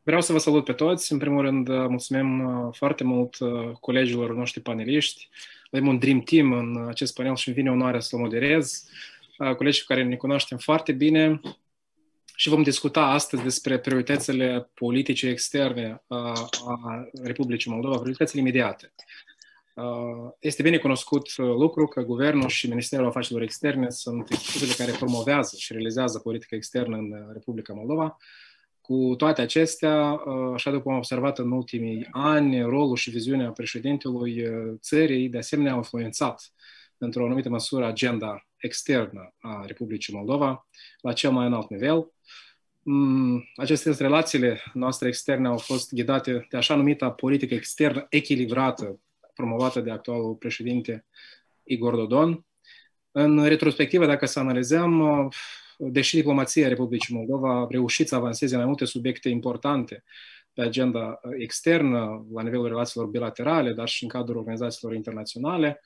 Vreau să vă salut pe toți. În primul rând, mulțumim foarte mult colegilor noștri paneliști. Avem un dream team în acest panel și îmi vine onoarea să-l moderez. Colegii cu care ne cunoaștem foarte bine și vom discuta astăzi despre prioritățile politice externe a Republicii Moldova, prioritățile imediate. Este bine cunoscut lucru că Guvernul și Ministerul Afacerilor Externe sunt instituțiile care promovează și realizează politica externă în Republica Moldova. Cu toate acestea, așa după am observat în ultimii ani, rolul și viziunea președintelui țării, de asemenea, au influențat într-o anumită măsură agenda externă a Republicii Moldova la cel mai înalt nivel. Aceste relațiile noastre externe au fost ghidate de așa numita politică externă echilibrată, promovată de actualul președinte Igor Dodon. În retrospectivă, dacă să analizăm, deși diplomația Republicii Moldova a reușit să avanseze mai multe subiecte importante pe agenda externă, la nivelul relațiilor bilaterale, dar și în cadrul organizațiilor internaționale,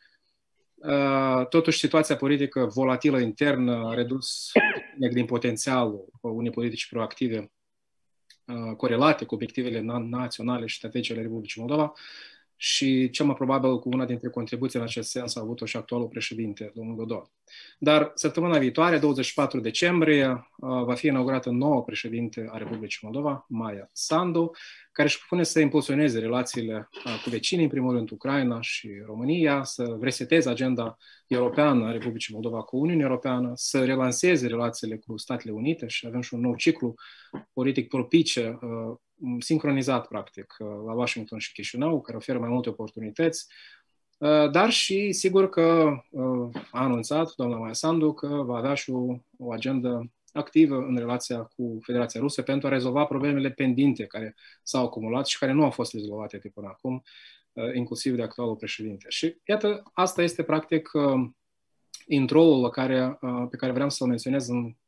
totuși situația politică volatilă internă a redus din potențialul unei politici proactive corelate cu obiectivele naționale și strategice ale Republicii Moldova. Și cel mai probabil cu una dintre contribuții în acest sens a avut-o și actualul președinte, domnul Dodon. Dar săptămâna viitoare, 24 decembrie, va fi inaugurată nouă președinte a Republicii Moldova, Maia Sandu, care își propune să impulsioneze relațiile cu vecinii, în primul rând Ucraina și România, să reseteze agenda europeană a Republicii Moldova cu Uniunea Europeană, să relanseze relațiile cu Statele Unite și avem și un nou ciclu politic propice, sincronizat, practic, la Washington și Chișinău, care oferă mai multe oportunități, dar și, sigur că a anunțat doamna Maia Sandu că va avea și o agendă activă în relația cu Federația Rusă pentru a rezolva problemele pendinte care s-au acumulat și care nu au fost rezolvate de până acum, inclusiv de actualul președinte. Și iată, asta este, practic, intro-ul pe care vreau să-l menționez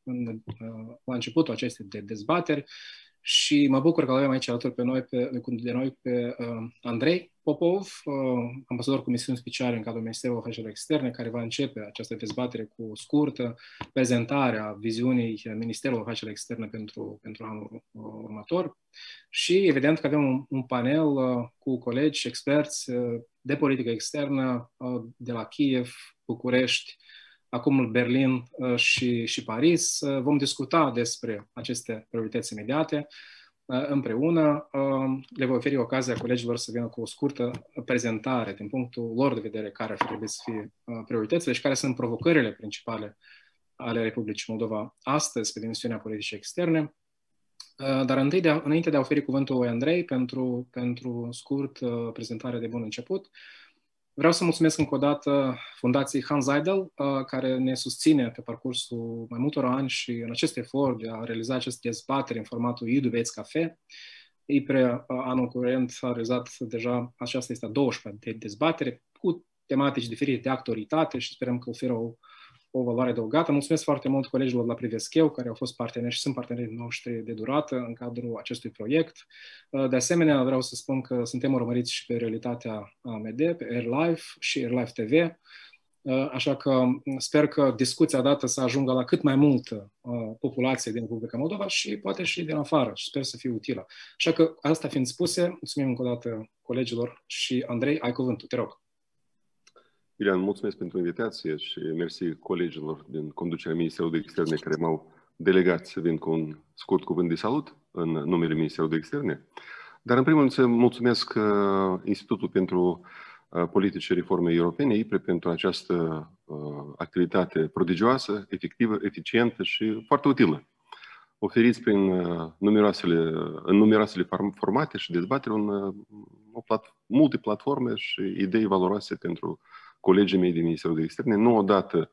la începutul acestei dezbateri. Și mă bucur că avem aici alături de noi pe Andrei Popov, ambasador cu misiuni speciale în cadrul Ministerului Afacerilor Externe, care va începe această dezbatere cu o scurtă prezentare a viziunii Ministerului Afacerilor Externe pentru anul următor. Și evident că avem un panel cu colegi și experți de politică externă de la Kiev, București, acum Berlin și Paris. Vom discuta despre aceste priorități imediate împreună. Le voi oferi ocazia colegilor să vină cu o scurtă prezentare din punctul lor de vedere care ar trebui să fie prioritățile și care sunt provocările principale ale Republicii Moldova astăzi pe dimensiunea politicii externe. Dar înainte de a oferi cuvântul lui Andrei pentru scurt prezentare de bun început, vreau să mulțumesc încă o dată Fundației Hans Seidel, care ne susține pe parcursul mai multor ani și în acest efort de a realiza aceste dezbateri în formatul Iuduveți Cafe. IPRE anul curent a realizat deja, aceasta este a 12-a de dezbatere cu tematici diferite de actualitate și sperăm că oferă o valoare adăugată. Mulțumesc foarte mult colegilor la Privescheu, care au fost parteneri și sunt partenerii noștri de durată în cadrul acestui proiect. De asemenea, vreau să spun că suntem urmăriți și pe Realitatea AMD, pe AirLive și AirLive TV, așa că sper că discuția dată să ajungă la cât mai multă populație din Republica Moldova și poate și din afară și sper să fie utilă. Așa că, asta fiind spuse, mulțumim încă o dată colegilor și Andrei, ai cuvântul, te rog. Iulian, mulțumesc pentru invitație și mersi colegilor din conducerea Ministerului de Externe care m-au delegat să vin cu un scurt cuvânt de salut în numele Ministerului de Externe. Dar în primul rând să mulțumesc Institutul pentru Politici și Reforme Europene, IPRE, pentru această activitate prodigioasă, efectivă, eficientă și foarte utilă. Oferiți prin numeroasele formate și dezbateri multe platforme și idei valoroase pentru colegii mei din Ministerul de Externe. Nu odată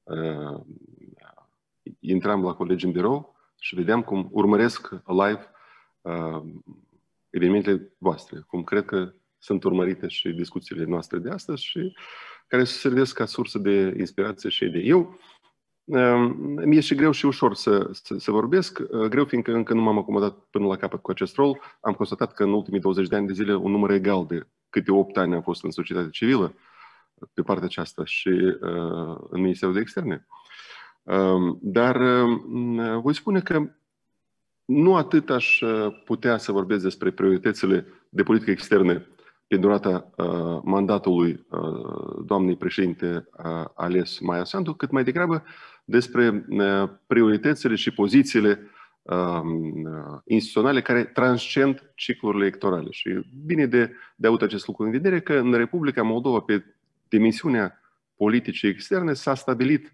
intram la colegi în birou și vedeam cum urmăresc live evenimentele voastre, cum cred că sunt urmărite și discuțiile noastre de astăzi și care se servesc ca sursă de inspirație și idei. Mi-e și greu și ușor să vorbesc, greu fiindcă încă nu m-am acomodat până la capăt cu acest rol. Am constatat că în ultimii 20 de ani de zile un număr egal de câte 8 ani am fost în societatea civilă pe partea aceasta și în Ministerul de Externe. Dar voi spune că nu atât aș putea să vorbesc despre prioritățile de politică externă pe durata mandatului doamnei președinte ales Maia Sandu, cât mai degrabă despre prioritățile și pozițiile instituționale care transcend ciclurile electorale. Și e bine de avut acest lucru în vedere că în Republica Moldova, pe dimensiunea politicii externe, s-a stabilit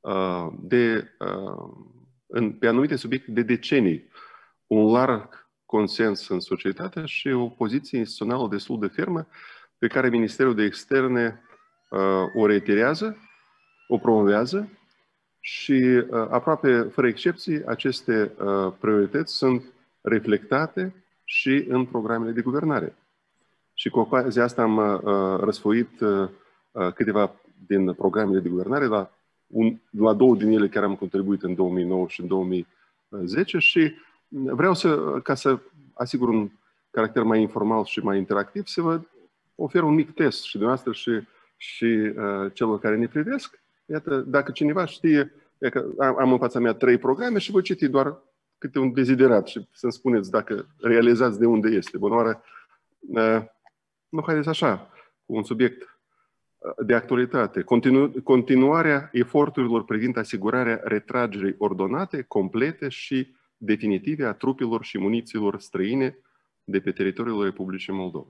pe anumite subiecte de decenii un larg consens în societate și o poziție instituțională destul de fermă pe care Ministerul de Externe o reiterează, o promovează și aproape fără excepții aceste priorități sunt reflectate și în programele de guvernare. Și cu ocazia asta am răsfoit câteva din programele de guvernare, la două din ele chiar am contribuit în 2009 și în 2010 și vreau ca să asigur un caracter mai informal și mai interactiv, să vă ofer un mic test și dumneavoastră și celor care ne privesc. Iată, dacă cineva știe, că am în fața mea 3 programe și voi citi doar câte un deziderat și să-mi spuneți dacă realizați de unde este. Bunoară, nu, haideți așa, cu un subiect de actualitate. Continuarea eforturilor privind asigurarea retragerii ordonate, complete și definitive a trupelor și munițiilor străine de pe teritoriul Republicii Moldova.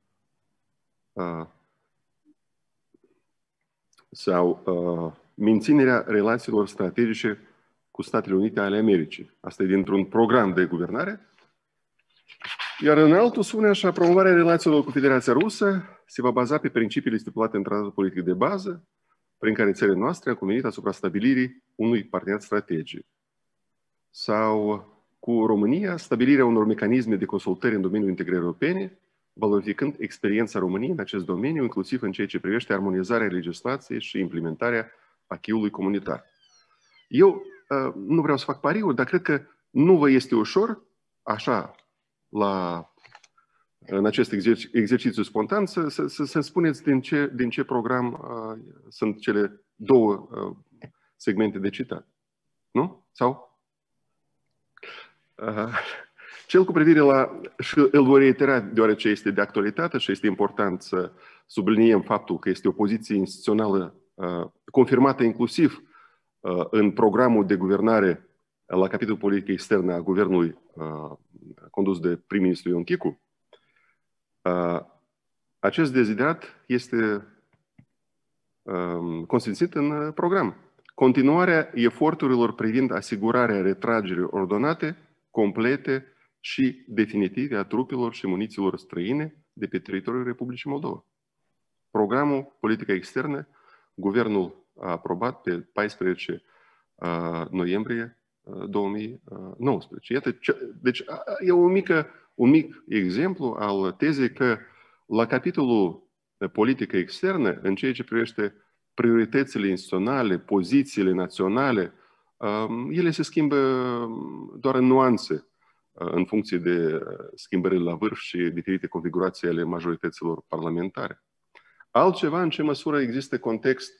Sau menținerea relațiilor strategice cu Statele Unite ale Americii. Asta e dintr-un program de guvernare. Iar în altul spune așa, promovarea relațiilor cu Federația Rusă se va baza pe principiile stipulate în tratatul politic de bază, prin care țările noastre au convenit asupra stabilirii unui parteneriat strategic. Sau cu România, stabilirea unor mecanisme de consultări în domeniul integrării europene, valorificând experiența României în acest domeniu, inclusiv în ceea ce privește armonizarea legislației și implementarea acquis-ului comunitar. Eu nu vreau să fac pariuri, dar cred că nu vă este ușor, așa, în acest exercițiu spontan, să spuneți din ce program sunt cele 2 segmente de citat. Nu? Sau? Cel cu privire la, și îl voi reitera deoarece este de actualitate și este important să subliniem faptul că este o poziție instituțională confirmată inclusiv în programul de guvernare la capitolul politică externă a guvernului condus de prim-ministru Ion Chicu. Acest deziderat este consfințit în program. Continuarea eforturilor privind asigurarea retragerii ordonate, complete și definitive a trupelor și munițiilor străine de pe teritoriul Republicii Moldova. Programul Politică Externă, guvernul a aprobat pe 14 noiembrie 2019. Iată, deci e un mic exemplu al tezei că la capitolul politică externă, în ceea ce privește prioritățile instituționale, pozițiile naționale, ele se schimbă doar în nuanțe, în funcție de schimbările la vârf și diferite configurații ale majorităților parlamentare. Altceva, în ce măsură există context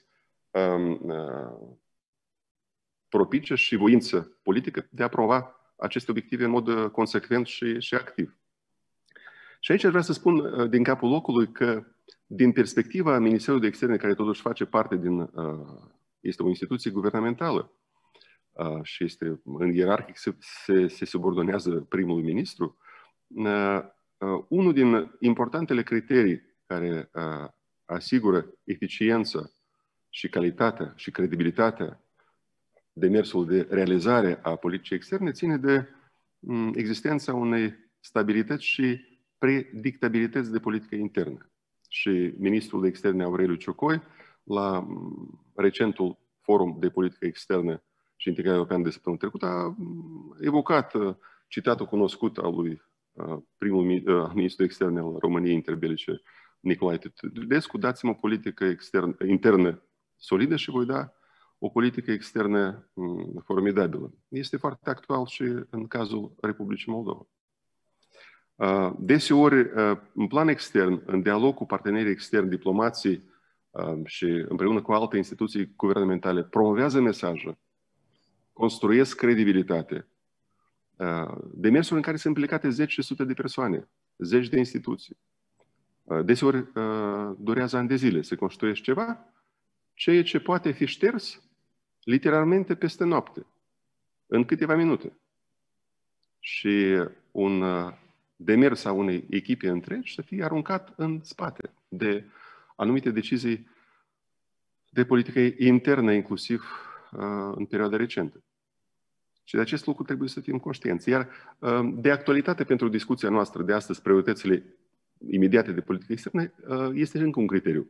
propice și voință politică de a promova aceste obiective în mod consecvent și activ. Și aici vreau să spun din capul locului că, din perspectiva Ministerului de Externe, care totuși face parte este o instituție guvernamentală și este în ierarhic se subordonează primului ministru, unul din importantele criterii care asigură eficiența și calitatea și credibilitatea demersul de realizare a politicii externe ține de existența unei stabilități și predictabilități de politică internă. Și ministrul de externe Aureliu Ciocoi, la recentul forum de politică externă și integrare europeană de săptămâna trecută, a evocat citatul cunoscut al lui primul ministru extern al României interbelice, Nicolae Tudescu: dați-mă o politică internă solidă și voi da o politică externă formidabilă. Este foarte actual și în cazul Republicii Moldova. Deseori, în plan extern, în dialog cu partenerii externi, diplomații și împreună cu alte instituții guvernamentale, promovează mesaje, construiesc credibilitate, demersuri în care sunt implicate zeci și sute de persoane, zeci de instituții. Deseori durează ani de zile, se construiește ceva, ceea ce poate fi șters literalmente peste noapte, în câteva minute. Și un demers a unei echipe întregi să fie aruncat în spate de anumite decizii de politică internă, inclusiv în perioada recentă. Și de acest lucru trebuie să fim conștienți. Iar de actualitate pentru discuția noastră de astăzi, prioritățile imediate de politică externă, este încă un criteriu.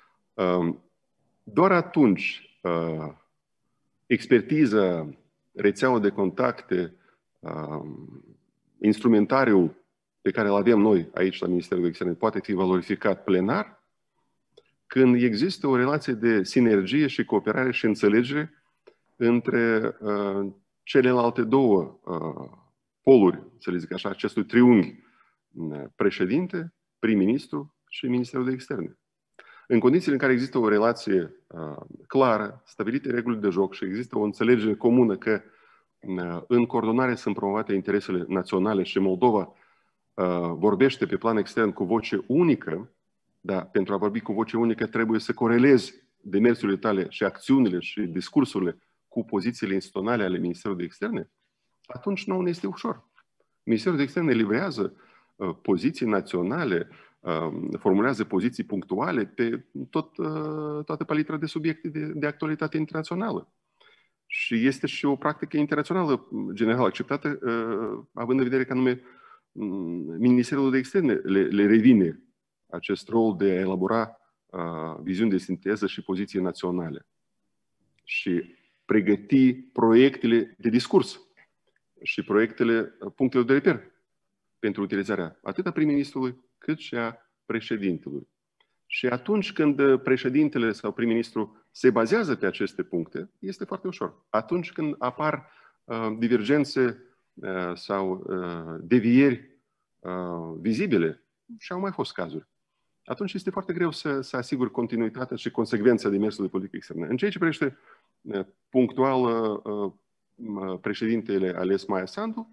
Doar atunci expertiza, rețeaua de contacte, instrumentariul pe care îl avem noi aici la Ministerul de Externe poate fi valorificat plenar când există o relație de sinergie și cooperare și înțelegere între celelalte două poluri, să le zic așa, acestui triunghi, președinte, prim-ministru și Ministerul de Externe. În condițiile în care există o relație clară, stabilite reguli de joc și există o înțelegere comună că în coordonare sunt promovate interesele naționale și Moldova vorbește pe plan extern cu voce unică, dar pentru a vorbi cu voce unică trebuie să corelezi demersurile tale și acțiunile și discursurile cu pozițiile instituționale ale Ministerului de Externe, atunci nu este ușor. Ministerul de Externe livrează poziții naționale, formulează poziții punctuale pe toată palitra de subiecte de actualitate internațională. Și este și o practică internațională general acceptată, având în vedere că anume Ministerul de Externe le revine acest rol de a elabora viziuni de sinteză și poziții naționale și pregăti proiectele de discurs și punctele de reper pentru utilizarea atât a prim-ministrului cât și a președintelui. Și atunci când președintele sau prim-ministru se bazează pe aceste puncte, este foarte ușor. Atunci când apar divergențe sau devieri vizibile, și au mai fost cazuri, atunci este foarte greu să asiguri continuitatea și consecvența demersului de politică externă. În ceea ce privește punctual președintele ales Maia Sandu,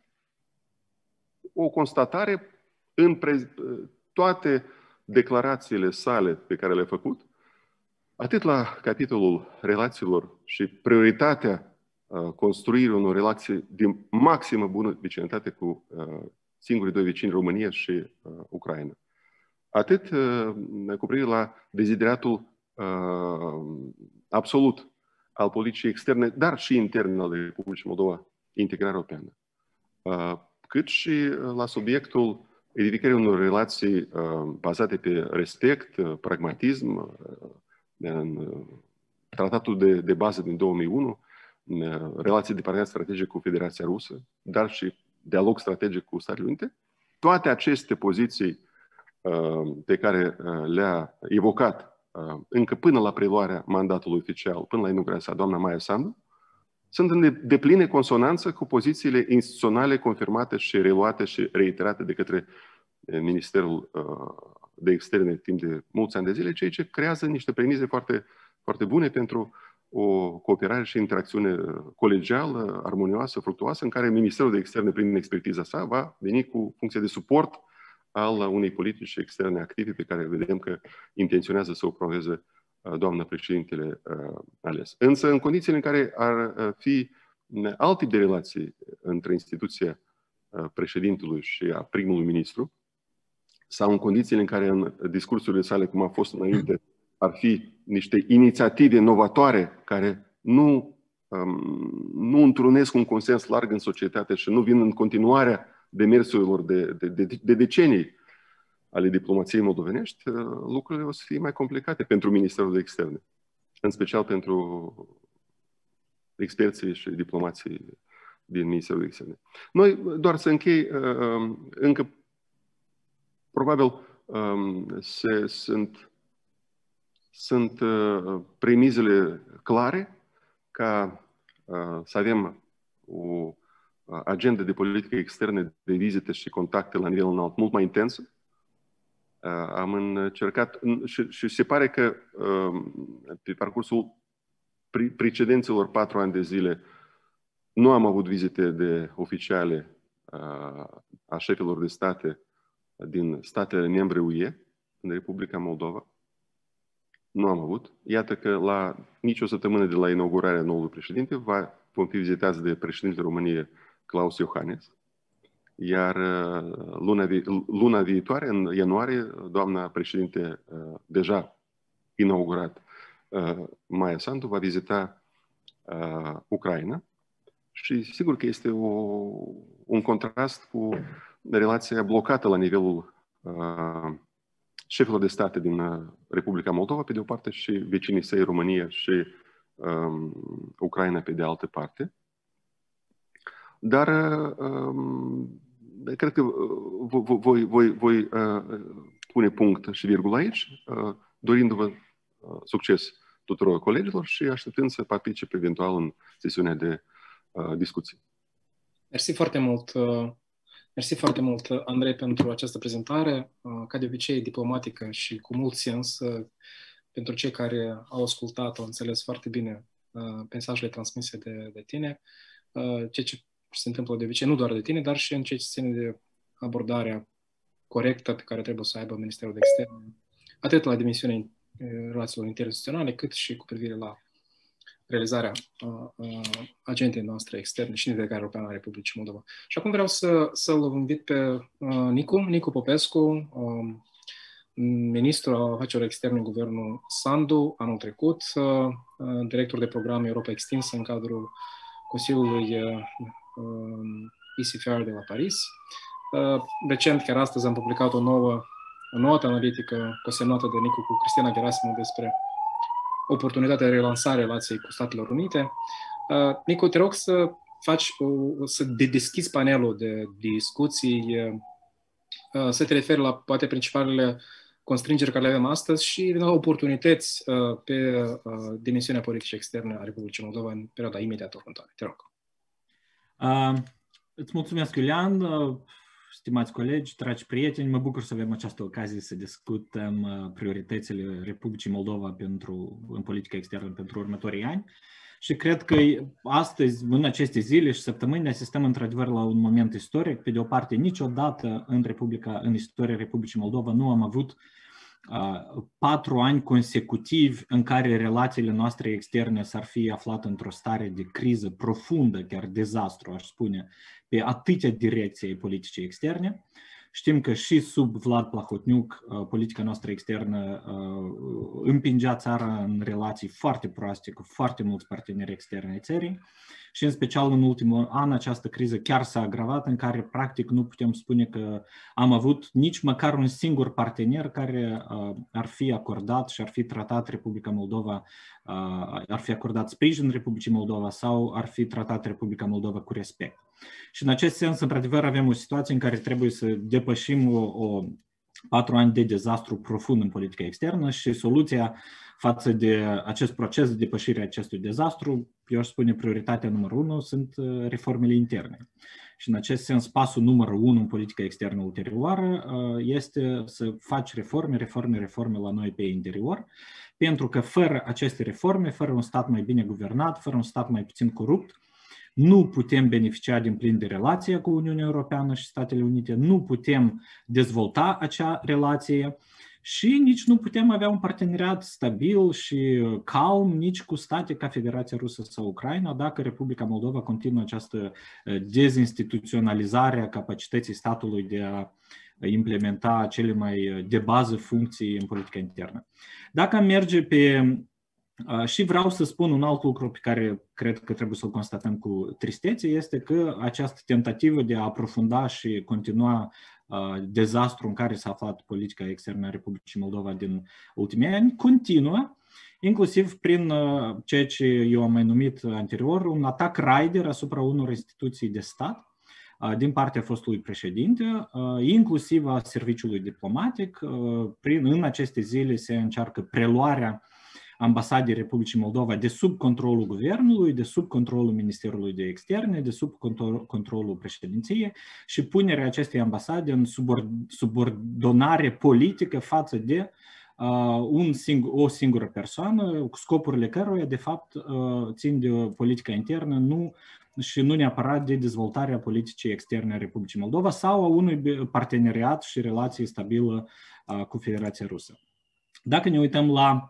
o constatare în toate declarațiile sale pe care le-a făcut, atât la capitolul relațiilor și prioritatea construirii unor relații de maximă bună vecinătate cu singurii doi vecini, România și Ucraina. Atât cu privire la dezideratul absolut al politicii externe, dar și interne al Republicii Moldova, integrarea europeană, cât și la subiectul edificării unor relații bazate pe respect, pragmatism, în tratatul de bază din 2001, relații de parteneriat strategic cu Federația Rusă, dar și dialog strategic cu Statele Unite. Toate aceste poziții pe care le-a evocat încă până la preluarea mandatului oficial, până la inaugurarea sa, doamna Maia Sandu, sunt în deplină consonanță cu pozițiile instituționale confirmate și reluate și reiterate de către Ministerul de Externe timp de mulți ani de zile, ceea ce creează niște premize foarte, foarte bune pentru o cooperare și interacțiune colegială, armonioasă, fructuoasă, în care Ministerul de Externe, prin expertiza sa, va veni cu funcție de suport al unei politici externe active pe care vedem că intenționează să o promoveze doamna președintele ales. Însă, în condițiile în care ar fi alt tip de relații între instituția președintelui și a primului ministru, sau în condițiile în care în discursurile sale, cum a fost înainte, ar fi niște inițiative novatoare care nu întrunesc un consens larg în societate și nu vin în continuarea demersurilor de decenii ale diplomației moldovenești, lucrurile o să fie mai complicate pentru Ministerul de Externe, în special pentru experții și diplomații din Ministerul de Externe. Noi, doar să închei, încă probabil sunt premizele clare ca să avem o agendă de politică externă, de vizite și contacte la nivel înalt mult mai intensă. Am încercat și se pare că pe parcursul precedenților 4 ani de zile nu am avut vizite de oficiale a șefilor de state din statele membre UE în Republica Moldova. Nu am avut. Iată că la nici o săptămână de la inaugurarea noului președinte vom fi vizitați de președintele României Klaus Iohannis. Iar luna viitoare, în ianuarie, doamna președinte deja inaugurat, Maia Sandu, va vizita Ucraina. Și sigur că este un contrast cu relația blocată la nivelul șefilor de state din Republica Moldova, pe de o parte, și vecinii săi, România și Ucraina, pe de altă parte. Dar cred că voi pune punct și virgulă aici, dorindu-vă succes tuturor colegilor și așteptând să participe eventual în sesiunea de discuții. Mersi foarte mult. Mersi foarte mult, Andrei, pentru această prezentare, ca de obicei diplomatică și cu mult sens. Pentru cei care au ascultat, au înțeles foarte bine mesajele transmise de tine, ceea ce se întâmplă de obicei, nu doar de tine, dar și în ceea ce ține de abordarea corectă pe care trebuie să o aibă Ministerul de Externe, atât la dimensiunea relațiilor interinstituționale, cât și cu privire la realizarea agentei noastre externe și Delegarea Europeană a Republicii Moldova. Și acum vreau să-l invit pe Nicu Popescu, ministru al afacerilor externe în guvernul Sandu, anul trecut, director de program Europa Extinsă în cadrul Consiliului ECFR de la Paris. Recent, chiar astăzi, am publicat o nouă notă analitică cosemnată de Nicu cu Cristina Gerasimov despre oportunitatea de relansare a relației cu Statele Unite. Nicu, te rog să deschizi panelul de discuții, să te referi la poate principalele constrângeri care le avem astăzi și la oportunități pe dimensiunea politică externă a Republicii Moldova în perioada imediată următoare. Te rog. Îți mulțumesc, Iulian. Stimați colegi, dragi prieteni, mă bucur să avem această ocazie să discutăm prioritățile Republicii Moldova în politica externă pentru următorii ani. Și cred că astăzi, în aceste zile și săptămâni, asistăm într-adevăr la un moment istoric. Pe de o parte, niciodată în istoria Republicii Moldova nu am avut 4 ani consecutivi în care relațiile noastre externe s-ar fi aflat într-o stare de criză profundă, chiar dezastru, aș spune, pe atâtea direcții politicii externe. Știm că și sub Vlad Plahotniuc, politica noastră externă împingea țara în relații foarte proaste cu foarte mulți parteneri externi ai țării și în special în ultimul an această criză chiar s-a agravat, în care practic nu putem spune că am avut nici măcar un singur partener care ar fi acordat și ar fi tratat Republica Moldova, ar fi acordat sprijin Republicii Moldova sau ar fi tratat Republica Moldova cu respect. Și în acest sens, într-adevăr, avem o situație în care trebuie să depășim 4 ani de dezastru profund în politica externă și soluția față de acest proces de depășire a acestui dezastru, eu aș spune prioritatea numărul 1, sunt reformele interne. Și în acest sens, pasul numărul 1 în politica externă ulterioară este să faci reforme la noi pe interior, pentru că fără aceste reforme, fără un stat mai bine guvernat, fără un stat mai puțin corupt, nu putem beneficia din plin de relație cu Uniunea Europeană și Statele Unite, nu putem dezvolta acea relație și nici nu putem avea un parteneriat stabil și calm nici cu state ca Federația Rusă sau Ucraina, dacă Republica Moldova continuă această dezinstituționalizare a capacității statului de a implementa cele mai de bază funcții în politica internă. Dacă am merge pe... Și vreau să spun un alt lucru pe care cred că trebuie să-l constatăm cu tristețe, este că această tentativă de a aprofunda și continua dezastru în care s-a aflat politica externă a Republicii Moldova din ultimii ani continuă, inclusiv prin ceea ce eu am mai numit anterior, un atac raider asupra unor instituții de stat din partea fostului președinte, inclusiv a serviciului diplomatic. În aceste zile se încearcă preluarea ambasadei Republicii Moldova de sub controlul guvernului, de sub controlul Ministerului de Externe, de sub controlul președinției și punerea acestei ambasade în subordonare politică față de o singură persoană, scopurile căruia, de fapt, țin de politica internă, nu și nu neapărat de dezvoltarea politicii externe a Republicii Moldova sau a unui parteneriat și relație stabilă cu Federația Rusă. Dacă ne uităm la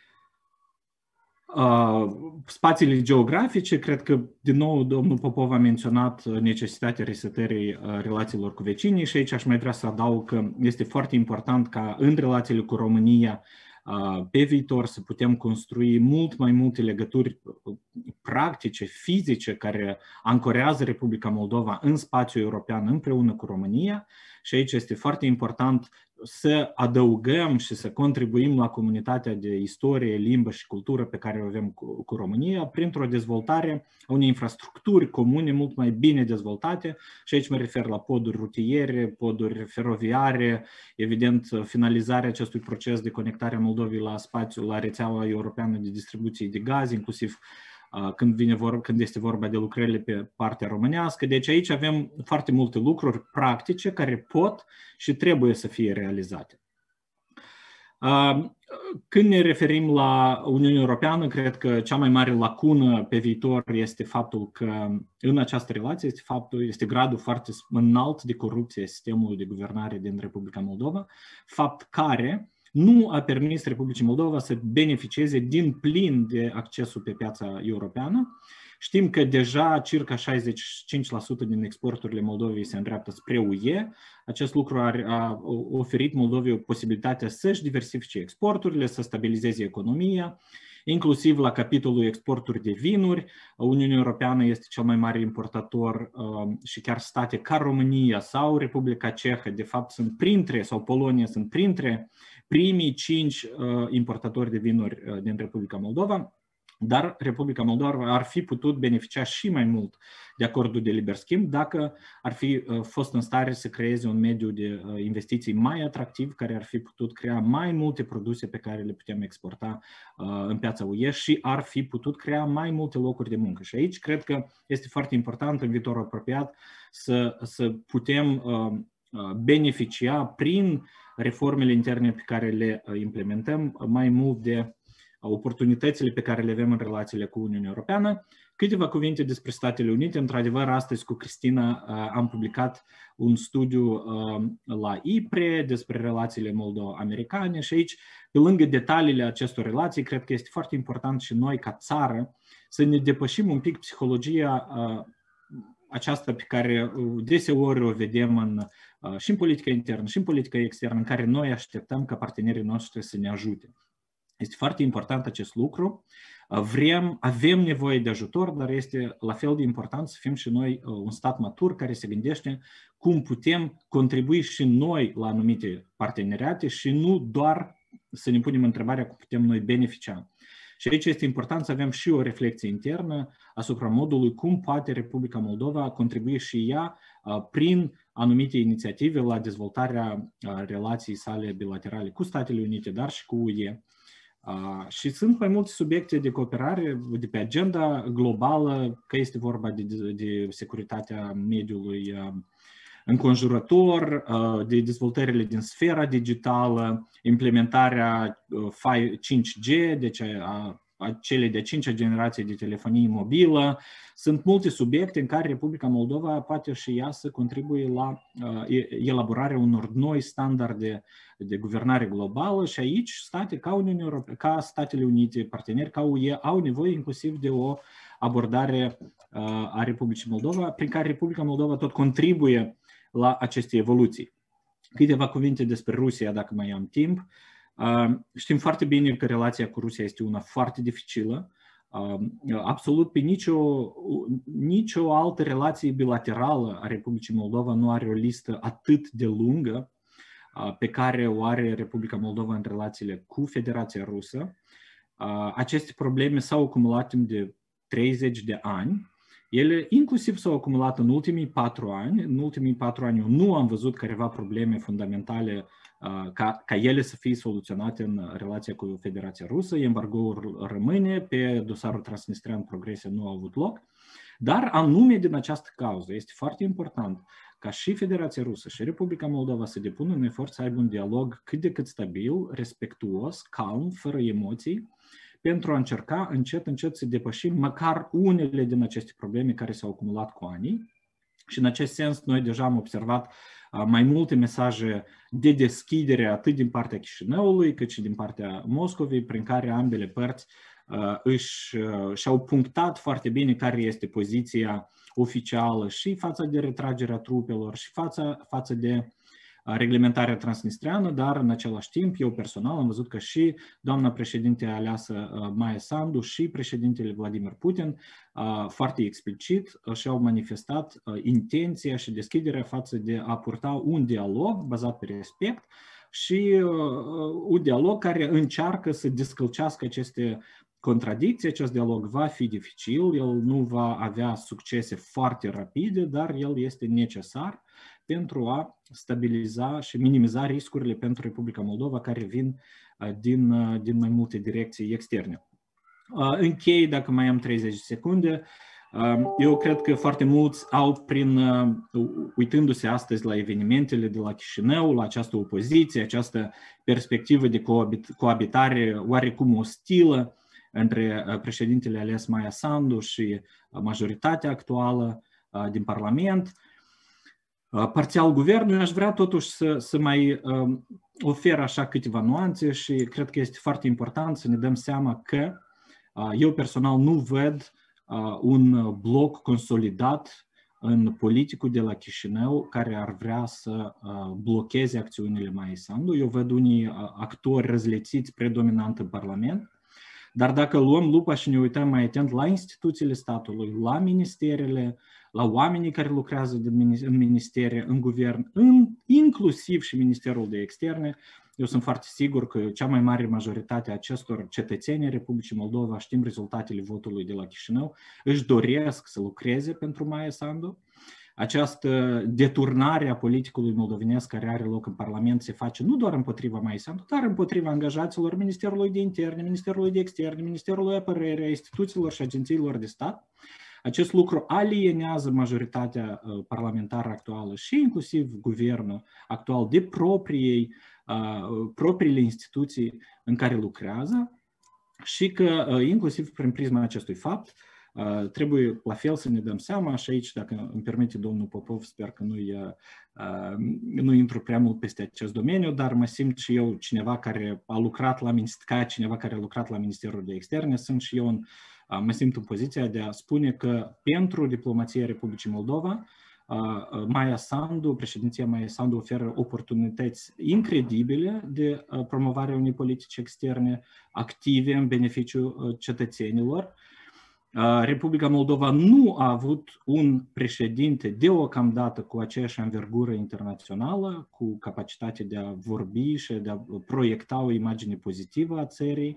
spațiile geografice, cred că, din nou, domnul Popov a menționat necesitatea resetării relațiilor cu vecinii și aici aș mai vrea să adaug că este foarte important ca în relațiile cu România pe viitor să putem construi mult mai multe legături practice, fizice, care ancorează Republica Moldova în spațiul european împreună cu România și aici este foarte important să adăugăm și să contribuim la comunitatea de istorie, limbă și cultură pe care o avem cu România printr-o dezvoltare a unei infrastructuri comune mult mai bine dezvoltate și aici mă refer la poduri rutiere, poduri feroviare, evident finalizarea acestui proces de conectare a Moldovei la spațiul, la rețeaua europeană de distribuție de gaz, inclusiv când este vorba de lucrările pe partea românească. Deci aici avem foarte multe lucruri practice care pot și trebuie să fie realizate. Când ne referim la Uniunea Europeană, cred că cea mai mare lacună pe viitor este faptul că în această relație este gradul foarte înalt de corupție a sistemului de guvernare din Republica Moldova, fapt care nu a permis Republicii Moldova să beneficieze din plin de accesul pe piața europeană. Știm că deja circa 65% din exporturile Moldovei se îndreaptă spre UE. Acest lucru a oferit Moldovei posibilitatea să-și diversifice exporturile, să stabilizeze economia, inclusiv la capitolul exporturi de vinuri. Uniunea Europeană este cel mai mare importator și chiar state ca România sau Republica Cehă, de fapt, sunt printre, sau Polonia sunt printre primii 5 importatori de vinuri din Republica Moldova, dar Republica Moldova ar fi putut beneficia și mai mult de acordul de liber schimb dacă ar fi fost în stare să creeze un mediu de investiții mai atractiv, care ar fi putut crea mai multe produse pe care le putem exporta în piața UE și ar fi putut crea mai multe locuri de muncă. Și aici cred că este foarte important în viitorul apropiat să putem beneficia prin reformele interne pe care le implementăm mai mult de oportunitățile pe care le avem în relațiile cu Uniunea Europeană. Câteva cuvinte despre Statele Unite. Într-adevăr, astăzi cu Cristina am publicat un studiu la IPRE despre relațiile moldo-americane și aici, pe lângă detaliile acestor relații, cred că este foarte important și noi, ca țară, să ne depășim un pic psihologia aceasta pe care deseori o vedem și în politica internă și în politica externă, în care noi așteptăm ca partenerii noștri să ne ajute. Este foarte important acest lucru. Avem nevoie de ajutor, dar este la fel de important să fim și noi un stat matur care se gândește cum putem contribui și noi la anumite parteneriate și nu doar să ne punem întrebarea cum putem noi beneficia. Și aici este important să avem și o reflexie internă asupra modului cum poate Republica Moldova contribui și ea prin anumite inițiative la dezvoltarea relației sale bilaterale cu Statele Unite, dar și cu UE. Și sunt mai multe subiecte de cooperare de pe agenda globală, că este vorba de securitatea mediului înconjurător, de dezvoltările din sfera digitală, implementarea 5G, deci cele de 5-a generație de telefonie mobilă. Sunt multe subiecte în care Republica Moldova poate și ea să contribuie la elaborarea unor noi standarde de guvernare globală și aici state ca Uniunea Europeană, ca Statele Unite, parteneri ca UE au nevoie inclusiv de o abordare a Republicii Moldova, prin care Republica Moldova tot contribuie la aceste evoluții. Câteva cuvinte despre Rusia, dacă mai am timp. Știm foarte bine că relația cu Rusia este una foarte dificilă. Absolut pe nicio altă relație bilaterală a Republicii Moldova nu are o listă atât de lungă pe care o are Republica Moldova în relațiile cu Federația Rusă. Aceste probleme s-au acumulat timp de 30 de ani. Ele inclusiv s-au acumulat în ultimii 4 ani. În ultimii 4 ani eu nu am văzut careva probleme fundamentale ca ele să fie soluționate în relația cu Federația Rusă. Embargoul rămâne, pe dosarul Transnistrian progrese nu au avut loc, dar anume din această cauză este foarte important ca și Federația Rusă și Republica Moldova să depună un efort să aibă un dialog cât de cât stabil, respectuos, calm, fără emoții, pentru a încerca încet să depășim măcar unele din aceste probleme care s-au acumulat cu anii. Și în acest sens noi deja am observat mai multe mesaje de deschidere atât din partea Chișinăului cât și din partea Moscovei, prin care ambele părți și-au punctat foarte bine care este poziția oficială și față de retragerea trupelor și față de reglementarea transnistreană, dar în același timp, eu personal am văzut că și doamna președinte aleasă Maia Sandu și președintele Vladimir Putin foarte explicit și-au manifestat intenția și deschiderea față de a purta un dialog bazat pe respect și un dialog care încearcă să descălcească aceste contradicții. Acest dialog va fi dificil, el nu va avea succese foarte rapide, dar el este necesar pentru a stabiliza și minimiza riscurile pentru Republica Moldova care vin din mai multe direcții externe. Închei, dacă mai am 30 secunde. Eu cred că foarte mulți uitându-se astăzi la evenimentele de la Chișinău, la această opoziție, această perspectivă de coabitare oarecum ostilă între președintele ales Maia Sandu și majoritatea actuală din Parlament, parțial guvernul, aș vrea totuși să mai ofer așa câteva nuanțe și cred că este foarte important să ne dăm seama că eu personal nu văd un bloc consolidat în politicul de la Chișinău care ar vrea să blocheze acțiunile Maiei Sandu. Eu văd unii actori răzlețiți predominant în Parlament, dar dacă luăm lupa și ne uităm mai atent la instituțiile statului, la ministerele, la oamenii care lucrează în ministere, în guvern, inclusiv și Ministerul de Externe, eu sunt foarte sigur că cea mai mare majoritate a acestor cetățeni Republicii Moldova, știm rezultatele votului de la Chișinău, își doresc să lucreze pentru Maia Sandu. Această deturnare a politicului moldovenesc care are loc în Parlament se face nu doar împotriva Maiei Sandu, dar împotriva angajaților Ministerului de Interne, Ministerului de Externe, Ministerului Apărării, instituțiilor și agențiilor de stat. Acest lucru alienează majoritatea parlamentară actuală și inclusiv guvernul actual de propriile instituții în care lucrează și că inclusiv prin prisma acestui fapt trebuie la fel să ne dăm seama și aici, dacă îmi permite domnul Popov, sper că nu intru prea mult peste acest domeniu, dar mă simt și eu cineva care a lucrat la Ministerul de Externe, mă simt în poziția de a spune că pentru diplomația Republicii Moldova, președinția Maia Sandu oferă oportunități incredibile de promovare a unei politici externe active în beneficiul cetățenilor. Republica Moldova nu a avut un președinte deocamdată cu aceeași anvergură internațională, cu capacitate de a vorbi și de a proiecta o imagine pozitivă a țării,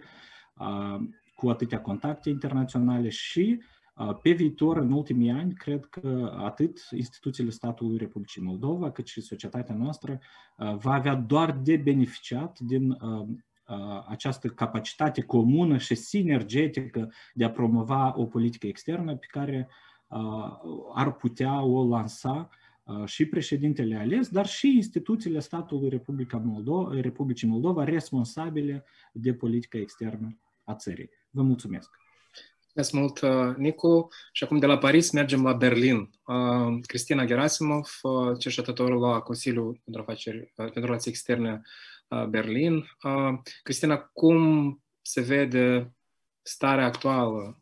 cu atâtea contacte internaționale și pe viitor, în ultimii ani, cred că atât instituțiile statului Republicii Moldova, cât și societatea noastră va avea doar de beneficiat din această capacitate comună și sinergetică de a promova o politică externă pe care ar putea o lansa și președintele ales, dar și instituțiile statului Republicii Moldova responsabile de politica externă a țării. Vă mulțumesc! Mulțumesc mult, Nicu. Și acum de la Paris mergem la Berlin. Cristina Gerasimov, cercetător la Consiliul pentru Relații Externe Berlin. Cristina, cum se vede starea actuală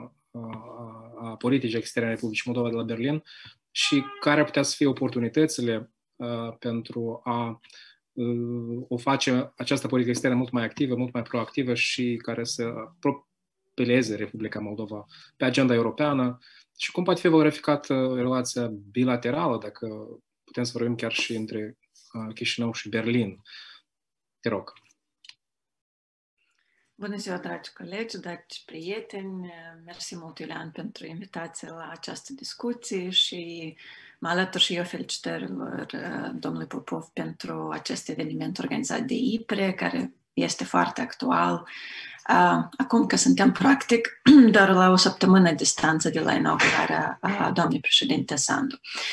a politicii externe a Republicii Moldova de la Berlin și care ar putea să fie oportunitățile pentru a o face această politică externă mult mai activă, mult mai proactivă și care să propeleze Republica Moldova pe agenda europeană și cum poate fi valorificată relația bilaterală, dacă putem să vorbim chiar și între Chișinău și Berlin. Te rog. Bună ziua, dragi colegi, dragi prieteni. Mersi mult, Iulian, pentru invitația la această discuție și mă alătur și eu felicitărilor domnului Popov pentru acest eveniment organizat de IPRE, care este foarte actual. Acum că suntem practic doar la o săptămână distanță de la inaugurarea doamnei președinte Sandu.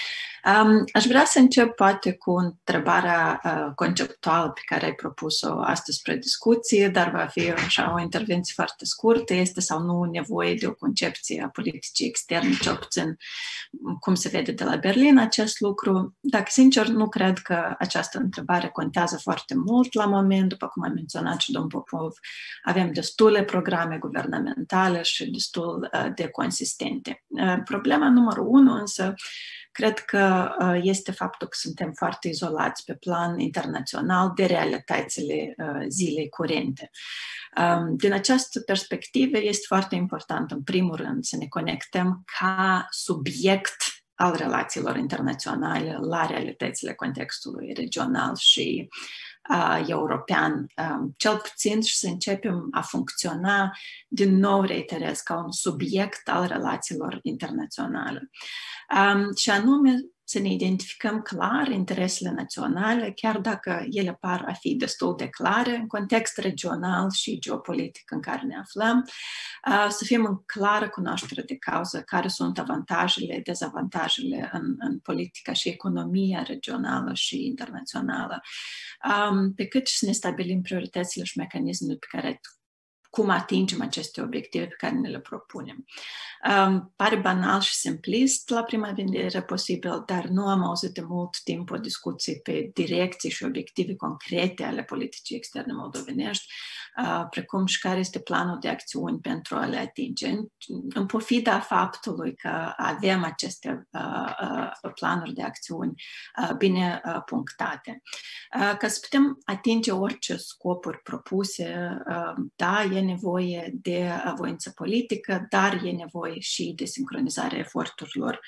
Aș vrea să încep poate cu întrebarea conceptuală pe care ai propus-o astăzi spre discuție, dar va fi așa o intervenție foarte scurtă. Este sau nu nevoie de o concepție a politicii externe, cel puțin cum se vede de la Berlin acest lucru? Dacă sincer, nu cred că această întrebare contează foarte mult la moment. După cum a menționat și domnul Popov, avem destule programe guvernamentale și destul de consistente. Problema numărul 1 însă cred că este faptul că suntem foarte izolați pe plan internațional de realitățile zilei curente. Din această perspectivă este foarte important, în primul rând, să ne conectăm ca subiect al relațiilor internaționale la realitățile contextului regional și european, cel puțin, și să începem a funcționa, din nou reiterez, ca un subiect al relațiilor internaționale. Și anume să ne identificăm clar interesele naționale, chiar dacă ele par a fi destul de clare în context regional și geopolitic în care ne aflăm, să fim în clară cunoaștere de cauză care sunt avantajele, dezavantajele în politica și economia regională și internațională, pe cât și să ne stabilim prioritățile și mecanismele pe care cum atingem aceste obiective pe care ne le propunem. Pare banal și simplist la prima vedere posibil, dar nu am auzit de mult timp o discuție pe direcții și obiective concrete ale politicii externe moldovenești, precum și care este planul de acțiuni pentru a le atinge. În pofida faptului că avem aceste planuri de acțiuni bine punctate. Ca să putem atinge orice scopuri propuse, da, e nevoie de voință politică, dar e nevoie și de sincronizarea eforturilor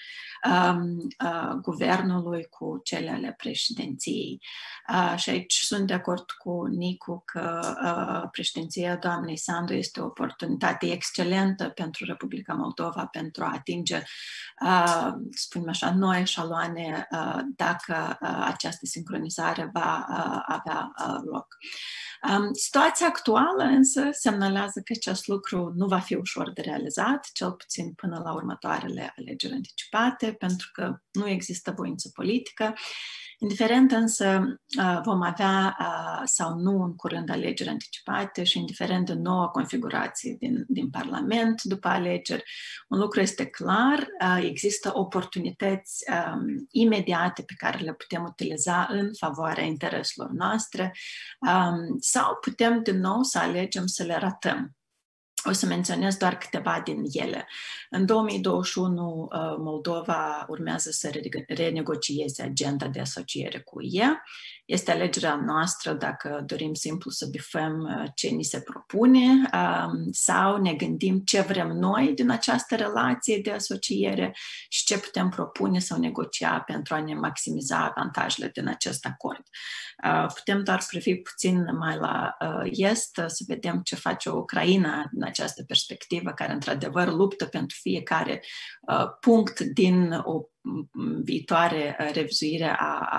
guvernului cu cele ale președinției. Și aici sunt de acord cu Nicu că președinția doamnei Sandu este o oportunitate excelentă pentru Republica Moldova pentru a atinge, spunem așa, noi eșaloane dacă această sincronizare va avea loc. Situația actuală însă semnalează că acest lucru nu va fi ușor de realizat, cel puțin până la următoarele alegeri anticipate, pentru că nu există voință politică. Indiferent însă vom avea sau nu în curând alegeri anticipate și indiferent de noua configurație din Parlament după alegeri, un lucru este clar, există oportunități imediate pe care le putem utiliza în favoarea intereselor noastre sau putem din nou să alegem să le ratăm. O să menționez doar câteva din ele. În 2021, Moldova urmează să renegocieze agenda de asociere cu UE. Este alegerea noastră dacă dorim simplu să bifăm ce ni se propune sau ne gândim ce vrem noi din această relație de asociere și ce putem propune sau negocia pentru a ne maximiza avantajele din acest acord. Putem doar privi puțin mai la est, să vedem ce face Ucraina din această perspectivă, care într-adevăr luptă pentru fiecare punct din o viitoare revizuire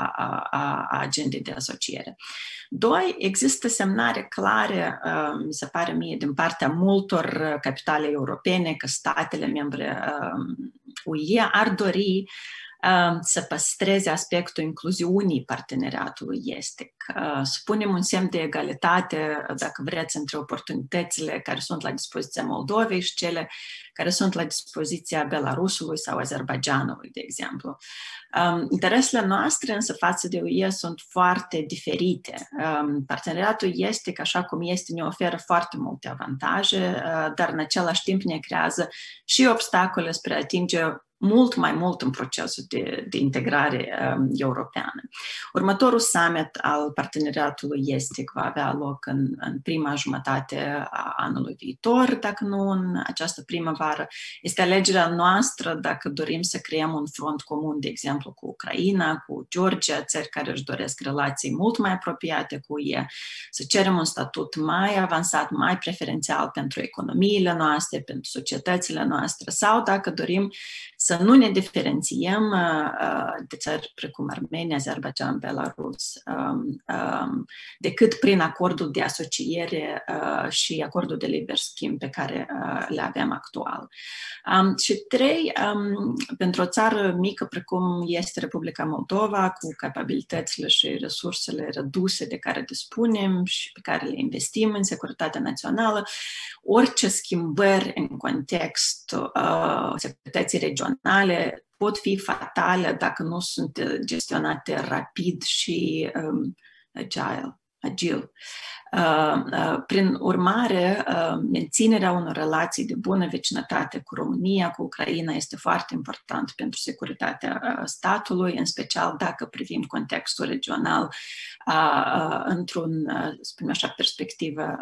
a agendei de asociere. 2. Există semnare clare, mi se pare mie, din partea multor capitale europene că statele membre UE ar dori să păstreze aspectul incluziunii parteneriatului estic. Să punem un semn de egalitate, dacă vreți, între oportunitățile care sunt la dispoziția Moldovei și cele care sunt la dispoziția Belarusului sau Azerbaidjanului, de exemplu. Interesele noastre însă față de UE sunt foarte diferite. Parteneriatul estic, așa cum este, ne oferă foarte multe avantaje, dar în același timp ne creează și obstacole spre a atinge mult mai mult în procesul de integrare europeană. Următorul summit al parteneriatului estic va avea loc în prima jumătate a anului viitor, dacă nu în această primăvară. Este alegerea noastră dacă dorim să creăm un front comun, de exemplu, cu Ucraina, cu Georgia, țări care își doresc relații mult mai apropiate cu UE, să cerem un statut mai avansat, mai preferențial pentru economiile noastre, pentru societățile noastre, sau dacă dorim să nu ne diferențiem de țări precum Armenia, Azerbaidjan, Belarus, decât prin acordul de asociere și acordul de liber schimb pe care le avem actual. Și 3, pentru o țară mică precum este Republica Moldova, cu capabilitățile și resursele reduse de care dispunem și pe care le investim în securitatea națională, orice schimbări în contextul securității regionale pot fi fatale dacă nu sunt gestionate rapid și agil. Prin urmare, menținerea unor relații de bună vecinătate cu România, cu Ucraina, este foarte important pentru securitatea statului, în special dacă privim contextul regional într-un, spunem așa, perspectivă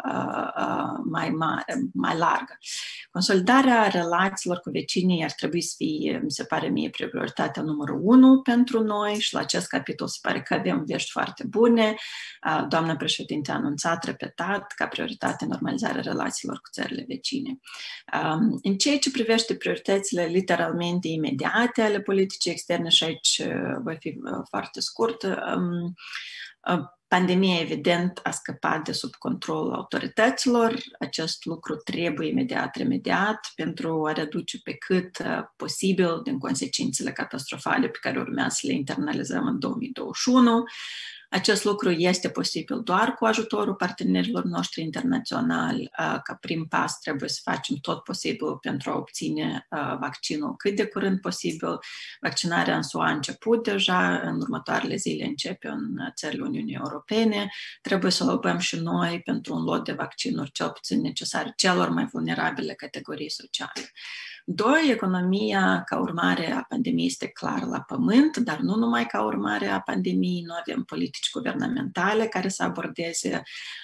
mai largă. Consolidarea relațiilor cu vecinii ar trebui să fie, mi se pare mie, prioritatea numărul 1 pentru noi și la acest capitol se pare că avem vești foarte bune. Doamna președinte a anunțat repetat ca prioritate normalizarea relațiilor cu țările vecine. În ceea ce privește prioritățile literalmente imediate ale politicii externe, și aici voi fi foarte scurt, pandemia, evident, a scăpat de sub controlul autorităților. Acest lucru trebuie imediat remediat pentru a reduce pe cât posibil din consecințele catastrofale pe care urmează să le internalizăm în 2021. Acest lucru este posibil doar cu ajutorul partenerilor noștri internaționali. Ca prim pas trebuie să facem tot posibil pentru a obține vaccinul cât de curând posibil. Vaccinarea în SUA a început deja, în următoarele zile începe în țările Uniunii Europene. Trebuie să luptăm și noi pentru un lot de vaccinuri cel puțin necesare celor mai vulnerabile categorii sociale. 2, economia ca urmare a pandemiei este clar la pământ, dar nu numai ca urmare a pandemiei. Nu avem politici guvernamentale care să abordeze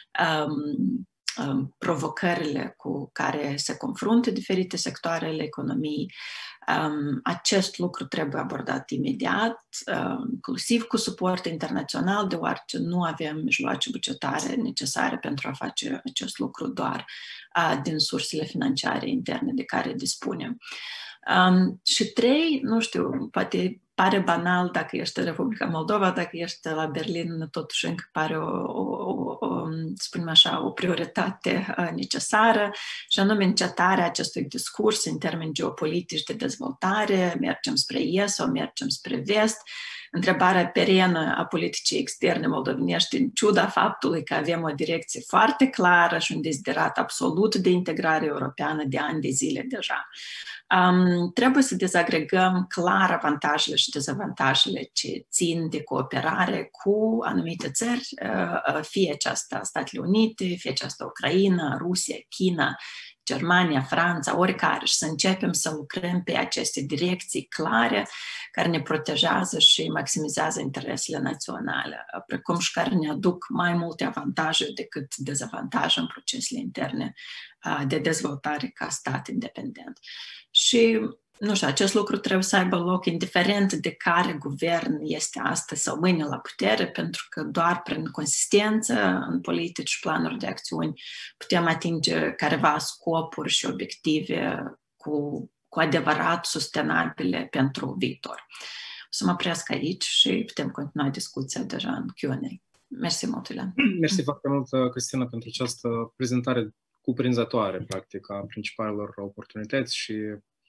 provocările cu care se confruntă diferite sectoare ale economiei. Acest lucru trebuie abordat imediat, inclusiv cu suport internațional, deoarece nu avem mijloace bugetare necesare pentru a face acest lucru doar din sursele financiare interne de care dispunem. Și 3, nu știu, poate pare banal dacă ești în Republica Moldova, dacă ești la Berlin, totuși încă pare spunem așa, o prioritate necesară, și anume încetarea acestui discurs în termeni geopolitici de dezvoltare, mergem spre est sau mergem spre vest. Întrebarea perenă a politicii externe moldovenești, în ciuda faptului că avem o direcție foarte clară și un deziderat absolut de integrare europeană de ani de zile deja. Trebuie să dezagregăm clar avantajele și dezavantajele ce țin de cooperare cu anumite țări, fie aceasta Statele Unite, fie aceasta Ucraina, Rusia, China, Germania, Franța, oricare, și să începem să lucrăm pe aceste direcții clare care ne protejează și maximizează interesele naționale, precum și care ne aduc mai multe avantaje decât dezavantaje în procesele interne de dezvoltare ca stat independent. Și, nu știu, acest lucru trebuie să aibă loc indiferent de care guvern este astăzi sau mâine la putere, pentru că doar prin consistență în politici și planuri de acțiuni putem atinge careva scopuri și obiective cu adevărat sustenabile pentru viitor. O să mă opresc aici și putem continua discuția deja în Q&A. Mersi mult, Iulian. Mersi foarte mult, Cristina, pentru această prezentare cuprinzătoare, practic, a principalelor oportunități și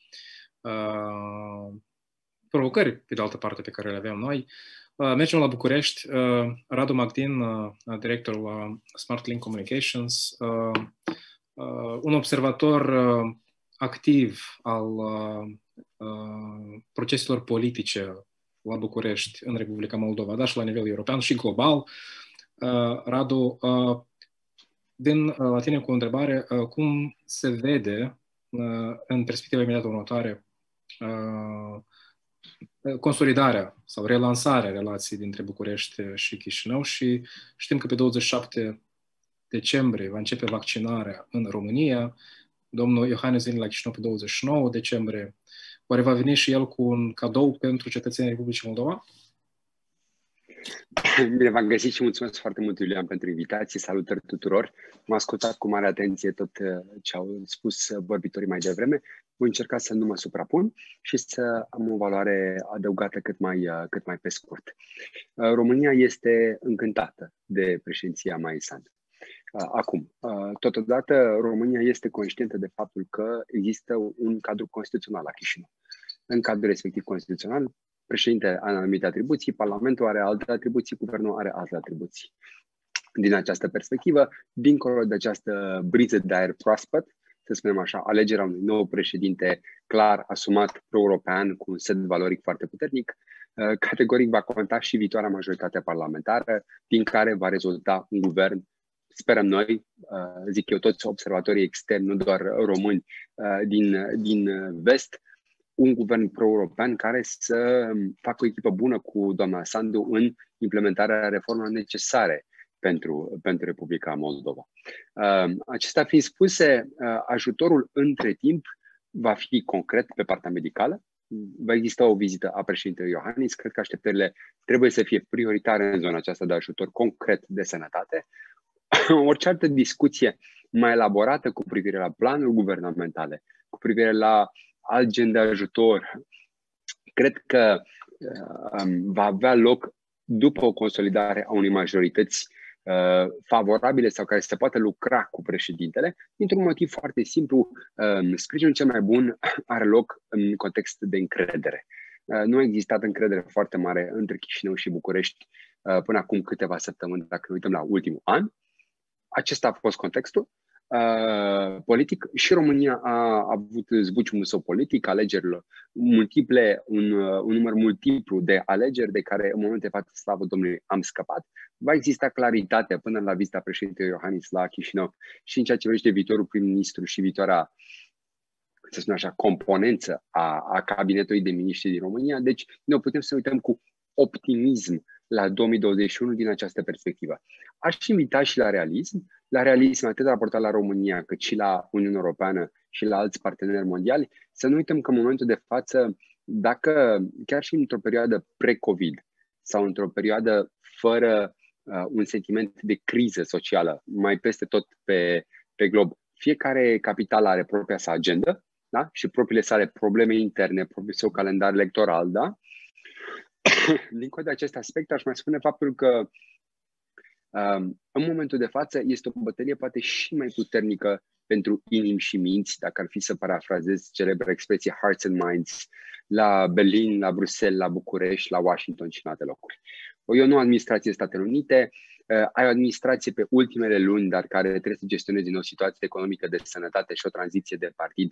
provocări, pe de altă parte, pe care le avem noi. Mergem la București. Radu Magdin, directorul la Smart Link Communications, un observator activ al proceselor politice la București, în Republica Moldova, dar și la nivel european și global. Radu, la tine cu o întrebare, cum se vede în perspectiva imediată următoare consolidarea sau relansarea relației dintre București și Chișinău, și știm că pe 27 decembrie va începe vaccinarea în România. Domnul Iohannis vine la Chișinău pe 29 decembrie. Oare va veni și el cu un cadou pentru cetățenii Republicii Moldova? Bine v-am găsit și mulțumesc foarte mult, Iulian, pentru invitație. Salutări tuturor. M-am ascultat cu mare atenție tot ce au spus vorbitorii mai devreme. Voi încerca să nu mă suprapun și să am o valoare adăugată cât mai pe scurt. România este încântată de președinția Maiei Sandu. Acum, totodată, România este conștientă de faptul că există un cadru constituțional la Chișinău. În cadrul respectiv constituțional, președintele are anumite atribuții, Parlamentul are alte atribuții, Guvernul are alte atribuții. Din această perspectivă, dincolo de această briză de aer proaspăt, să spunem așa, alegerea unui nou președinte clar asumat pro-european cu un set valoric foarte puternic, categoric va conta și viitoarea majoritate parlamentară, din care va rezulta un guvern, sperăm noi, zic eu, toți observatorii externi, nu doar români, din vest, un guvern pro-european care să facă o echipă bună cu doamna Sandu în implementarea reformelor necesare pentru Republica Moldova. Acestea fiind spuse, ajutorul între timp va fi concret pe partea medicală. Va exista o vizită a președintelui Iohannis. Cred că așteptările trebuie să fie prioritare în zona aceasta de ajutor concret de sănătate. Orice altă discuție mai elaborată cu privire la planuri guvernamentale, cu privire la alt gen de ajutor, cred că va avea loc după o consolidare a unei majorități favorabile sau care se poate lucra cu președintele, dintr-un motiv foarte simplu. Sprijinul cel mai bun are loc în context de încredere. Nu a existat încredere foarte mare între Chișinău și București până acum câteva săptămâni, dacă ne uităm la ultimul an. Acesta a fost contextul politic și România a avut zbuciumul său politic, alegerilor multiple, un număr multiplu de alegeri de care în momentul de față, slavă Domnului, am scăpat. Va exista claritate până la vizita președintelui Iohannis la Chișinău și în ceea ce privește viitorul prim-ministru și viitoarea, să spun așa, componență a cabinetului de miniștri din România. Deci noi putem să uităm cu optimism la 2021 din această perspectivă. Aș invita și la realism atât raportat la România cât și la Uniunea Europeană și la alți parteneri mondiali, să nu uităm că în momentul de față, dacă chiar și într-o perioadă pre-COVID sau într-o perioadă fără un sentiment de criză socială mai peste tot pe glob, fiecare capitală are propria sa agendă, da? Și propriile sale probleme interne, propriul său calendar electoral, da? Dincolo de acest aspect, aș mai spune faptul că în momentul de față este o bătălie poate și mai puternică pentru inimi și minți, dacă ar fi să parafrazez celebra expresie hearts and minds, la Berlin, la Bruxelles, la București, la Washington și în alte locuri. Eu nu administrație Statele Unite, ai o administrație pe ultimele luni, dar care trebuie să gestioneze din o situație economică de sănătate și o tranziție de partid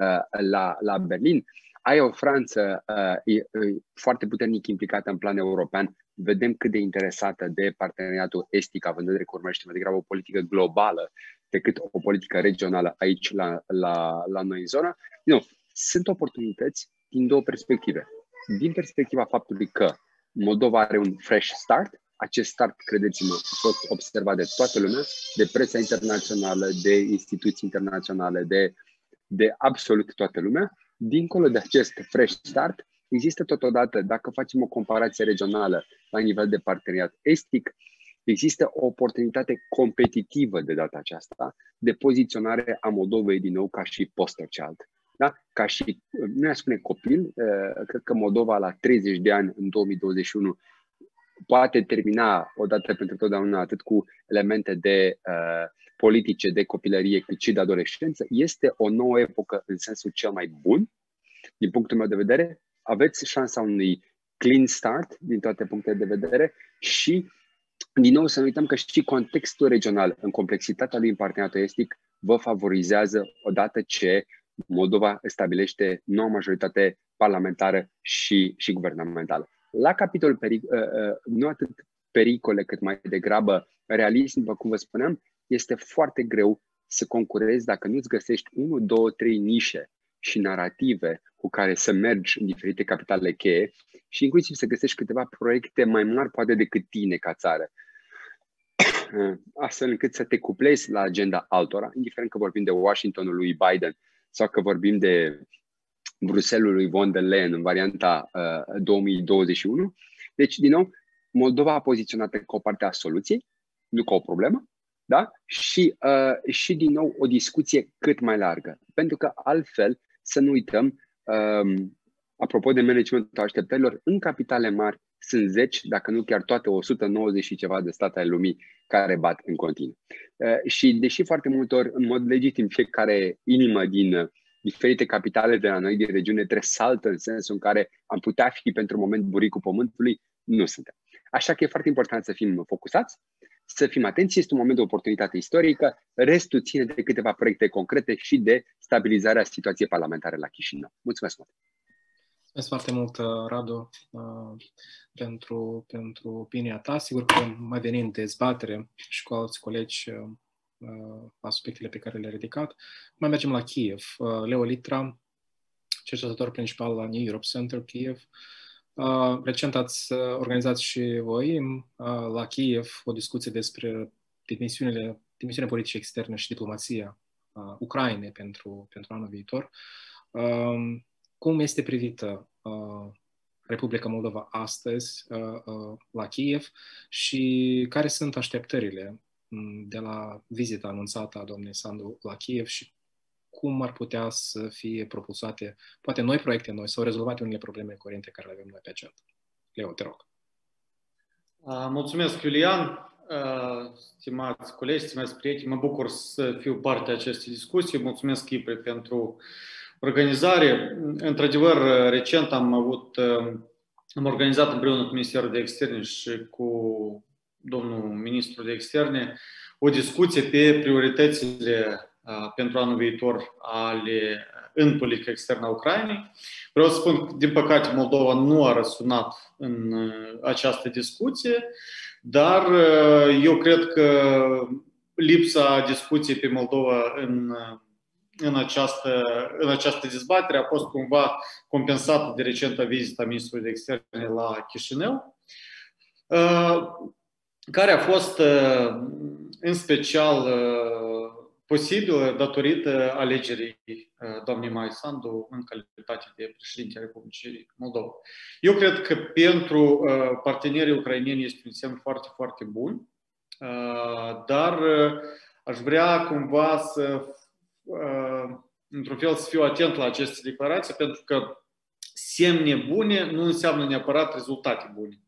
la Berlin. Ai o Franță foarte puternic implicată în plan european. Vedem cât de interesată de parteneriatul estic, având în vedere că urmește mai degrabă o politică globală decât o politică regională aici la noi în zonă. Sunt oportunități din două perspective. Din perspectiva faptului că Moldova are un fresh start. Acest start, credeți-mă, a fost observat de toată lumea, de presa internațională, de instituții internaționale, de absolut toată lumea. Dincolo de acest fresh start, există totodată, dacă facem o comparație regională la nivel de parteneriat estic, există o oportunitate competitivă de data aceasta de poziționare a Moldovei din nou ca și poster child. Da? Ca și, nu aș spune copil, cred că Moldova la 30 de ani în 2021 poate termina odată pentru totdeauna atât cu elemente de politice, de copilărie, cât și de adolescență. Este o nouă epocă în sensul cel mai bun, din punctul meu de vedere. Aveți șansa unui clean start din toate punctele de vedere și, din nou, să nu uităm că și contextul regional, în complexitatea lui în parteneriatul estic, vă favorizează odată ce Moldova stabilește noua majoritate parlamentară și guvernamentală. La capitolul nu atât pericole, cât mai degrabă realism, după cum vă spuneam, este foarte greu să concurezi dacă nu-ți găsești 1, 2, 3 nișe și narrative cu care să mergi în diferite capitale cheie și inclusiv să găsești câteva proiecte mai mari poate decât tine ca țară, astfel încât să te cuplezi la agenda altora, indiferent că vorbim de Washingtonul lui Biden sau că vorbim de Bruxelles lui von der Leyen în varianta 2021. Deci, din nou, Moldova poziționată ca o parte a soluției, nu ca o problemă, da? Și din nou o discuție cât mai largă. Pentru că altfel, să nu uităm, apropo de managementul așteptărilor, în capitale mari sunt 10, dacă nu chiar toate 190 și ceva de state ale lumii care bat în continuu. Și deși foarte multe ori, în mod legitim, fiecare inimă din diferite capitale de la noi, din regiune, tresaltă în sensul în care am putea fi pentru moment buricul pământului, nu suntem. Așa că e foarte important să fim focusați, să fim atenți, este un moment de oportunitate istorică, restul ține de câteva proiecte concrete și de stabilizarea situației parlamentare la Chișinău. Mulțumesc mult! Mulțumesc foarte mult, Radu, pentru opinia ta. Sigur că mai veni în dezbatere și cu alți colegi aspectele pe care le-a ridicat. Mai mergem la Kiev. Leo Litra, cercetător principal la New Europe Center Kiev. Recent ați organizat și voi la Kiev o discuție despre dimensiunea politice externe și diplomația Ucrainei pentru anul viitor. Cum este privită Republica Moldova astăzi la Kiev și care sunt așteptările de la vizita anunțată a doamnei Sandu la Kiev și cum ar putea să fie propulsate poate noi proiecte noi sau rezolvate unele probleme curente care le avem noi pe agenda? Leo, te rog. Mulțumesc, Iulian. Stimați colegi, stimați prieteni, mă bucur să fiu parte a acestei discuții. Mulțumesc, Chipre, pentru organizare. Într-adevăr, recent am organizat împreună cu Ministerul de Externe și cu domnul Ministru de Externe o discuție pe prioritățile pentru anul viitor în politica externă a Ucrainei. Vreau să spun că, din păcate, Moldova nu a răsunat în această discuție, dar eu cred că lipsa discuției pe Moldova în această dezbatere a fost cumva compensată de recenta vizită a Ministrului de Externe la Chișinău, care a fost în special posibilă datorită alegerii doamnei Maia Sandu în calitate de președinte a Republicii Moldova. Eu cred că pentru partenerii ucraineni este un semn foarte, foarte bun, dar aș vrea cumva într-un fel, să fiu atent la aceste declarații, pentru că semne bune nu înseamnă neapărat rezultate bune.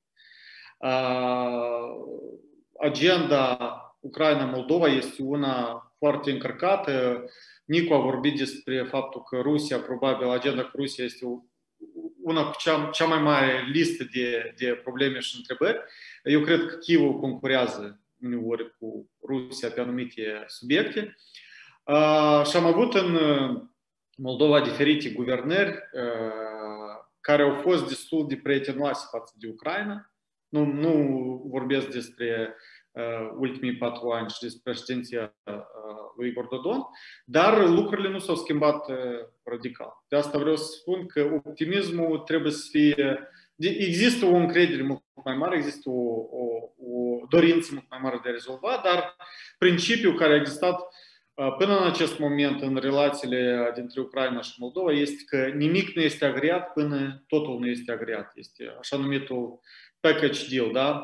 Agenda Ucraina-Moldova este una foarte încărcată. Nicu a vorbit despre faptul că Rusia, probabil agenda cu Rusia este una cu cea mai mare listă de probleme și întrebări. Eu cred că Kievul concurează uneori cu Rusia pe anumite subiecte. Și am avut în Moldova diferite guvernări care au fost destul de prietenoase față de Ucraina. Nu vorbesc despre ultimii 4 ani și despre președinția lui Igor Dodon, dar lucrurile nu s-au schimbat radical. De asta vreau să spun că optimismul trebuie să fie... Există o încredere mult mai mare, există o dorință mult mai mare de a rezolva, dar principiul care a existat până în acest moment în relațiile dintre Ucraina și Moldova este că nimic nu este agreat până totul nu este agreat. Este așa numitul package deal, da?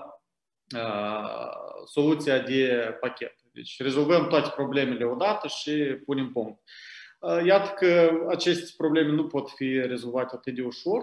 Soluția de pachet. Deci rezolvăm toate problemele odată și punem punct. Iată că aceste probleme nu pot fi rezolvate atât de ușor.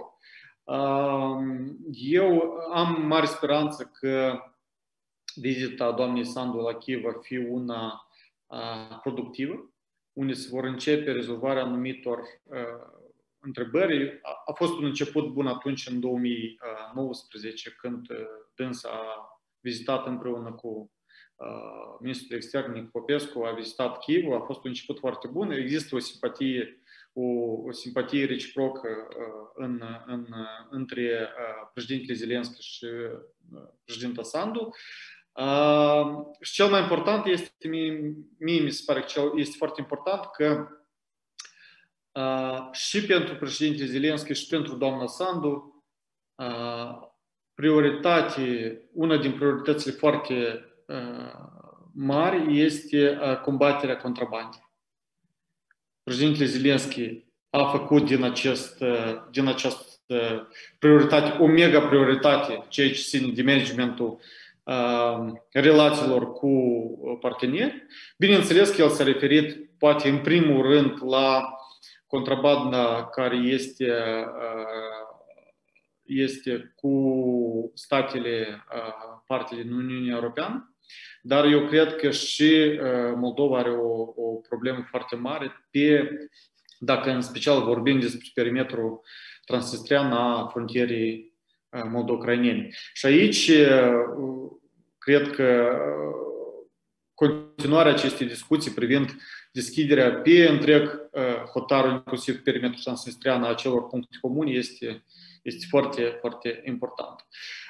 Eu am mare speranță că vizita doamnei Sandu la Kiev va fi una productivă, unde se vor începe rezolvarea anumitor întrebări. A fost un început bun atunci, în 2019, când dânsa a vizitat împreună cu ministrul de externe Nicu Popescu, a vizitat Kievul, a fost un început foarte bun. Există o simpatie reciprocă între președintele Zelenski și președinta Sandu. Și cel mai important este, mie mi se pare că este foarte important că și pentru președintele Zelenski și pentru doamna Sandu una din prioritățile foarte mari este combaterea contrabandei. Președintele Zelenski a făcut din acest prioritate, o mega prioritate, ceea ce ține de managementul relațiilor cu parteneri. Bineînțeles că el s-a referit poate în primul rând la contrabanda care este cu statele parte din Uniunea Europeană, dar eu cred că și Moldova are o problemă foarte mare dacă în special vorbim despre perimetrul transnistrian a frontierei moldo-ucrainene. Și aici cred că continuarea acestei discuții privind deschiderea pe întreg hotarul, inclusiv perimetrul transnistrian a acelor puncte comune, este foarte, foarte important.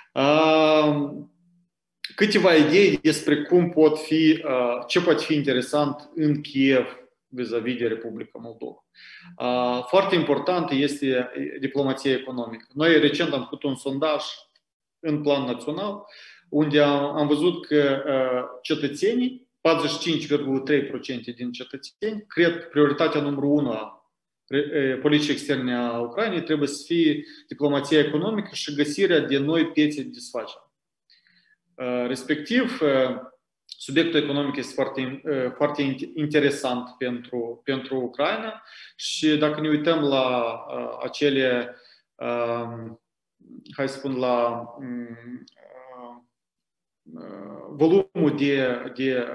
Câteva idei despre ce poate fi interesant în Kiev vis-a-vis de Republica Moldova. Foarte importantă este diplomația economică. Noi recent am făcut un sondaj în plan național, unde am văzut că cetățenii, 45,3% din cetățeni, cred că prioritatea numărul 1 a politicii externe a Ucrainei trebuie să fie diplomația economică și găsirea de noi piețe de desfacere. Respectiv, subiectul economic este foarte interesant pentru Ucraina și dacă ne uităm la acele, hai să spun, la volumul de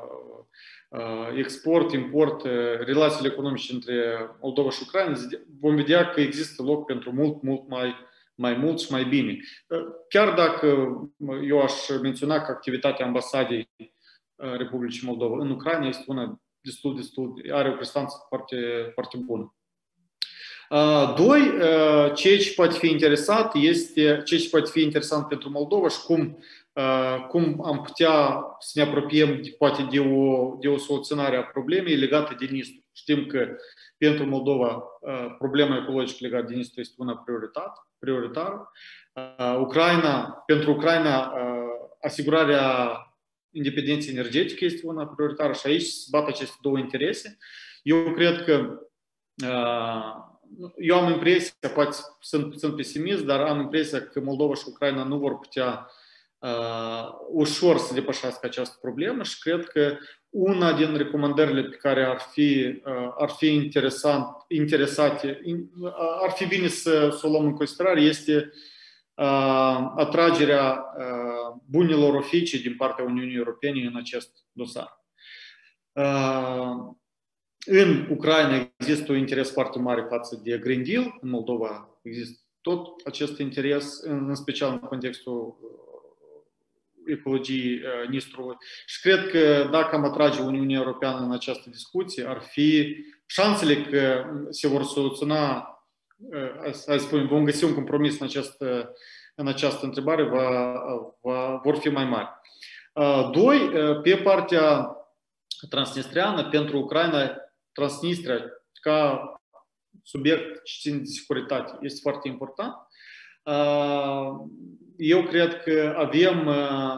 export, import, relațiile economice între Moldova și Ucraina, vom vedea că există loc pentru mult mai mult și mai bine. Chiar dacă eu aș menționa că activitatea ambasadei Republicii Moldova în Ucraina este una are o prestanță foarte, foarte bună. Doi, ceea ce poate fi interesant pentru Moldova și cum am putea să ne apropiem poate de o soluționare a problemei legată de Nistru. Știm că pentru Moldova problema ecologică legată de Nistru este una prioritară. Pentru Ucraina asigurarea independenței energetice este una prioritară și aici se bat aceste două interese. Eu cred că eu am impresia, poate sunt pesimist, dar am impresia că Moldova și Ucraina nu vor putea ușor să depășească această problemă și cred că una din recomandările pe care ar fi bine să o luăm în considerare este atragerea bunelor oficii din partea Uniunii Europene în acest dosar. În Ucraina există un interes foarte mare față de Green Deal, în Moldova există tot acest interes, în special în contextul ecologiei Nistrului. Și cred că dacă am atrage Uniunea Europeană în această discuție, ar fi șansele că se vor soluționa, hai să spunem, vom găsi un compromis în această întrebare, vor fi mai mari. Doi, pe partea transnistriană, pentru Ucraina, Transnistria ca subiect ce ține de securitate este foarte important. Eu cred că avem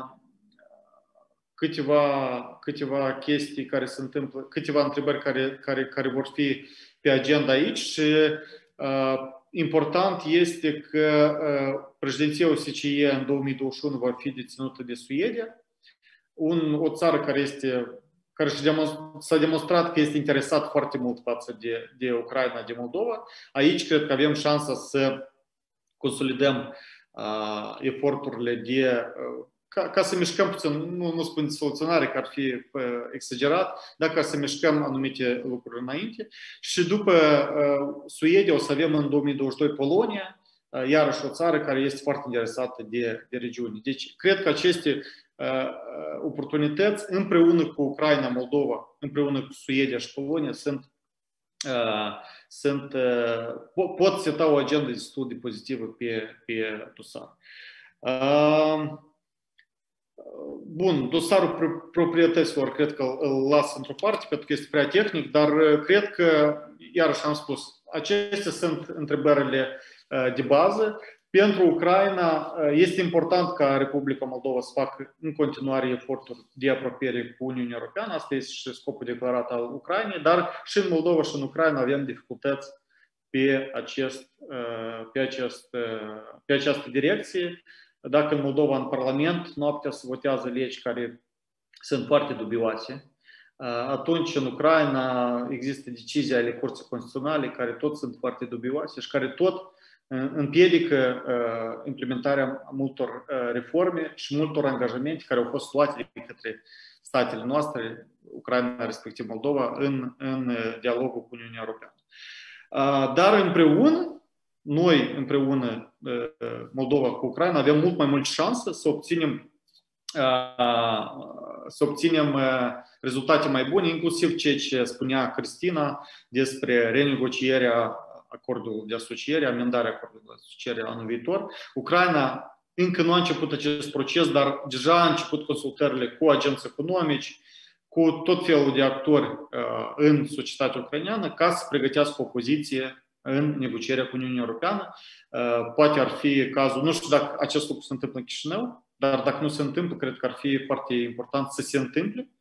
câteva chestii care se întâmplă, câteva întrebări care vor fi pe agenda aici și important este că președinția OSCE în 2021 va fi deținută de Suedia, o țară care s-a demonstrat că este interesat foarte mult față de Ucraina, de Moldova. Aici cred că avem șansa să consolidăm eforturile ca să mișcăm puțin, nu spun de soluționare, că ar fi exagerat, dar ca să mișcăm anumite lucruri înainte. Și după Suedia o să avem în 2022 Polonia, iarăși o țară care este foarte interesată de regiune. Deci, cred că aceste oportunități, împreună cu Ucraina, Moldova, împreună cu Suedia și Polonia, pot seta o agendă destul de pozitivă pe dosar. Bun, dosarul proprietăților cred că îl las într-o parte pentru că este prea tehnic, dar cred că, iarăși am spus, acestea sunt întrebările de bază. Pentru Ucraina este important ca Republica Moldova să facă în continuare eforturi de apropiere cu Uniunea Europeană. Asta este și scopul declarat al Ucrainei, dar și în Moldova și în Ucraina avem dificultăți pe această direcție. Dacă în Moldova, în Parlament, noaptea se votează legi care sunt foarte dubioase, atunci în Ucraina există decizii ale Curții Constituționale care tot sunt foarte dubioase și care tot împiedică implementarea multor reforme și multor angajamente care au fost luate de către statele noastre, Ucraina, respectiv Moldova, în dialogul cu Uniunea Europeană. Dar împreună, noi împreună, Moldova cu Ucraina, avem mult mai mult șansă să obținem rezultate mai bune, inclusiv ceea ce spunea Cristina despre renegocierea acordului de asociere, amendarea acordului de asociere anul viitor. Ucraina încă nu a început acest proces, dar deja a început consultările cu agenți economici, cu tot felul de actori în societatea ucraineană ca să pregătească o poziție în negocierea cu Uniunea Europeană. Poate ar fi cazul, nu știu dacă acest lucru se întâmplă în Chișinău, dar dacă nu se întâmplă, cred că ar fi foarte important să se întâmple.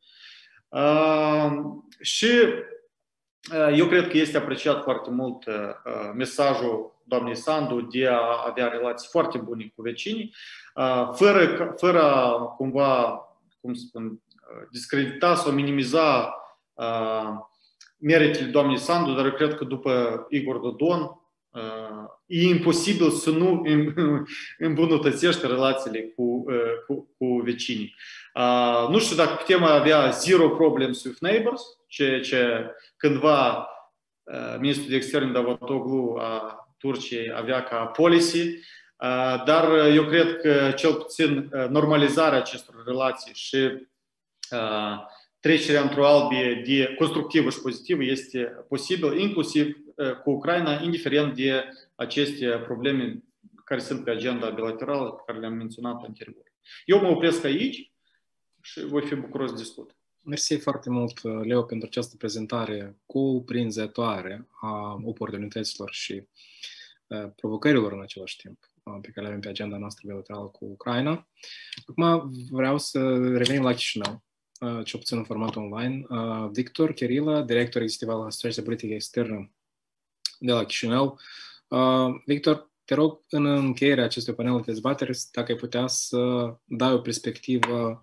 Și eu cred că este apreciat foarte mult mesajul doamnei Sandu de a avea relații foarte bune cu vecinii, fără cumva, cum spun, discredita sau minimiza meritele doamnei Sandu, dar eu cred că după Igor Dodon e imposibil să nu îmbunătățește relațiile cu vecinii. Nu știu dacă putem avea zero problems with neighbors, ce cândva ministrul de externe Davutoglu a Turciei avea ca policy, dar eu cred că cel puțin normalizarea acestor relații și trecerea într-o albie constructivă și pozitivă este posibil, inclusiv cu Ucraina, indiferent de aceste probleme care sunt pe agenda bilaterală pe care le-am menționat anterior. Eu mă opresc aici și voi fi bucuros de discut. Mersi foarte mult, Leo, pentru această prezentare cuprinzătoare a oportunităților și provocărilor în același timp pe care le avem pe agenda noastră bilaterală cu Ucraina. Acum vreau să revenim la Chișinău, cel puțin în format online. Victor Chirilă, director executiv al Asociației de Politică Externă de la Chișinău. Victor, te rog, în încheierea acestui panel de dezbatere, dacă ai putea să dai o perspectivă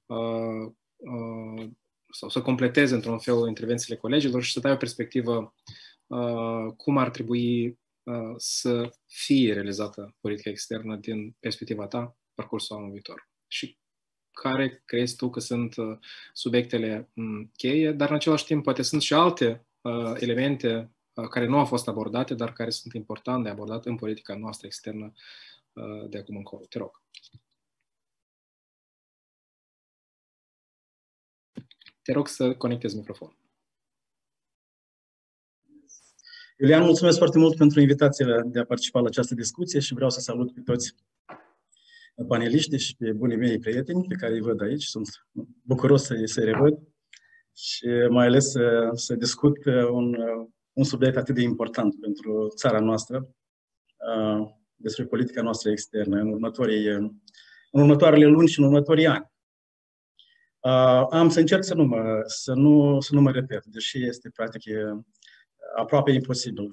sau să completezi într-un fel intervențiile colegilor și să dai o perspectivă cum ar trebui să fie realizată politica externă din perspectiva ta parcursul anului viitor. Și care crezi tu că sunt subiectele cheie, dar în același timp poate sunt și alte elemente care nu au fost abordate, dar care sunt importante de abordat în politica noastră externă de acum încolo. Te rog. Te rog să conectezi microfonul. Iulian, mulțumesc foarte mult pentru invitația de a participa la această discuție și vreau să salut pe toți paneliștii și pe bunii mei prieteni pe care îi văd aici. Sunt bucuros să-i revăd și mai ales să discut un subiect atât de important pentru țara noastră despre politica noastră externă în următoarele luni și în următorii ani. Am să încerc să nu mă repet, deși este practic aproape imposibil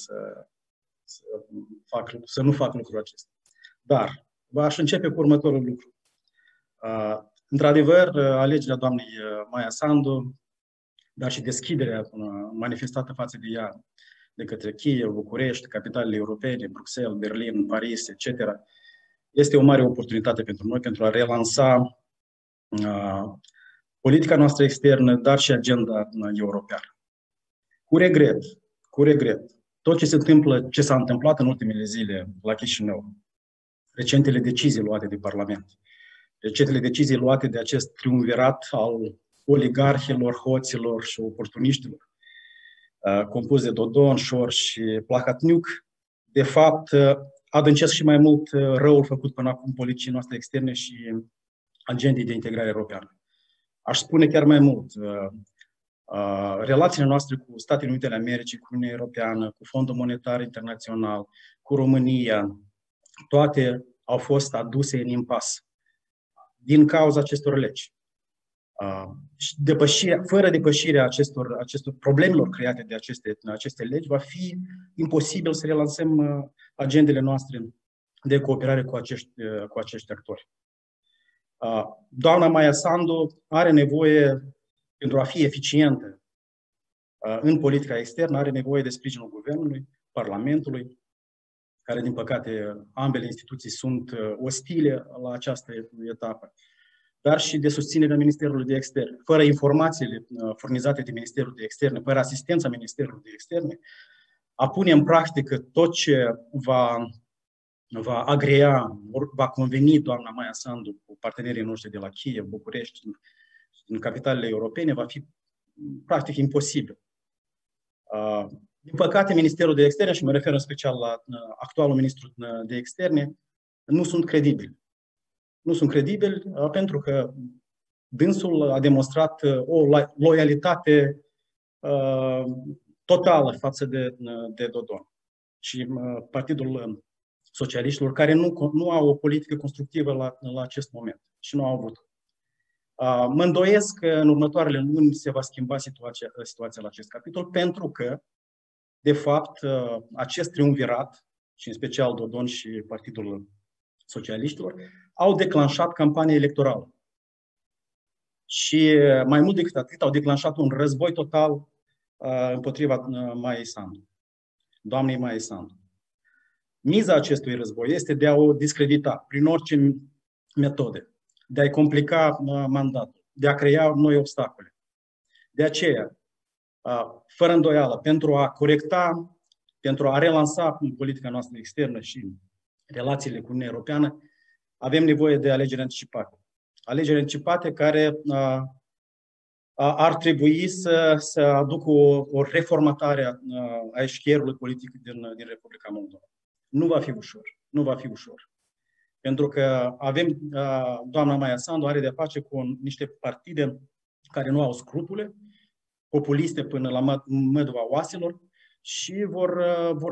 să nu fac lucrul acesta. Dar aș începe cu următorul lucru. Într-adevăr, alegerea doamnei Maia Sandu, dar și deschiderea manifestată față de ea de către Kiev, București, capitalele europene, Bruxelles, Berlin, Paris, etc., este o mare oportunitate pentru noi pentru a relansa politica noastră externă, dar și agenda europeană. Cu regret, tot ce s-a întâmplat în ultimele zile la Chișinău, recentele decizii luate de Parlament, recentele decizii luate de acest triumvirat al oligarhilor, hoților și oportuniștilor, compus de Dodon, Șor și Plahotniuc, de fapt, adâncesc și mai mult răul făcut până acum politicii noastre externe și agendei de integrare europeană. Aș spune chiar mai mult, relațiile noastre cu Statele Unite ale Americii, cu Uniunea Europeană, cu Fondul Monetar Internațional, cu România, toate au fost aduse în impas din cauza acestor legi. Fără depășirea acestor problemelor create de aceste legi, va fi imposibil să relansăm agendele noastre de cooperare cu acești actori. Doamna Maia Sandu are nevoie, pentru a fi eficientă în politica externă, are nevoie de sprijinul Guvernului, Parlamentului, care, din păcate, ambele instituții sunt ostile la această etapă, dar și de susținerea Ministerului de Externe. Fără informațiile furnizate de Ministerul de Externe, fără asistența Ministerului de Externe, a pune în practică tot ce va agrea, va conveni doamna Maia Sandu cu partenerii noștri de la Kiev, București, în capitalele europene, va fi practic imposibil. Din păcate, Ministerul de Externe, și mă refer în special la actualul ministru de Externe, nu sunt credibili. Nu sunt credibili pentru că dânsul a demonstrat o loialitate totală față de Dodon. Și Partidul Socialiștilor, care nu au o politică constructivă la acest moment și nu au avut. Mă îndoiesc că în următoarele luni se va schimba situația la acest capitol, pentru că, de fapt, acest triumvirat, și în special Dodon și Partidul Socialiștilor, au declanșat campania electorală. Și mai mult decât atât, au declanșat un război total împotriva Maiei Sandu, doamnei Maia Sandu. Miza acestui război este de a o discredita prin orice metode, de a-i complica mandatul, de a crea noi obstacole. De aceea, fără îndoială, pentru a corecta, pentru a relansa politica noastră externă și relațiile cu Uniunea Europeană, avem nevoie de alegeri anticipate. Alegeri anticipate care ar trebui să aducă o reformatare a eșchierului politic din Republica Moldova. Nu va fi ușor. Nu va fi ușor. Pentru că doamna Maia Sandu are de-a face cu niște partide care nu au scrupule, populiste până la măduva oaselor și vor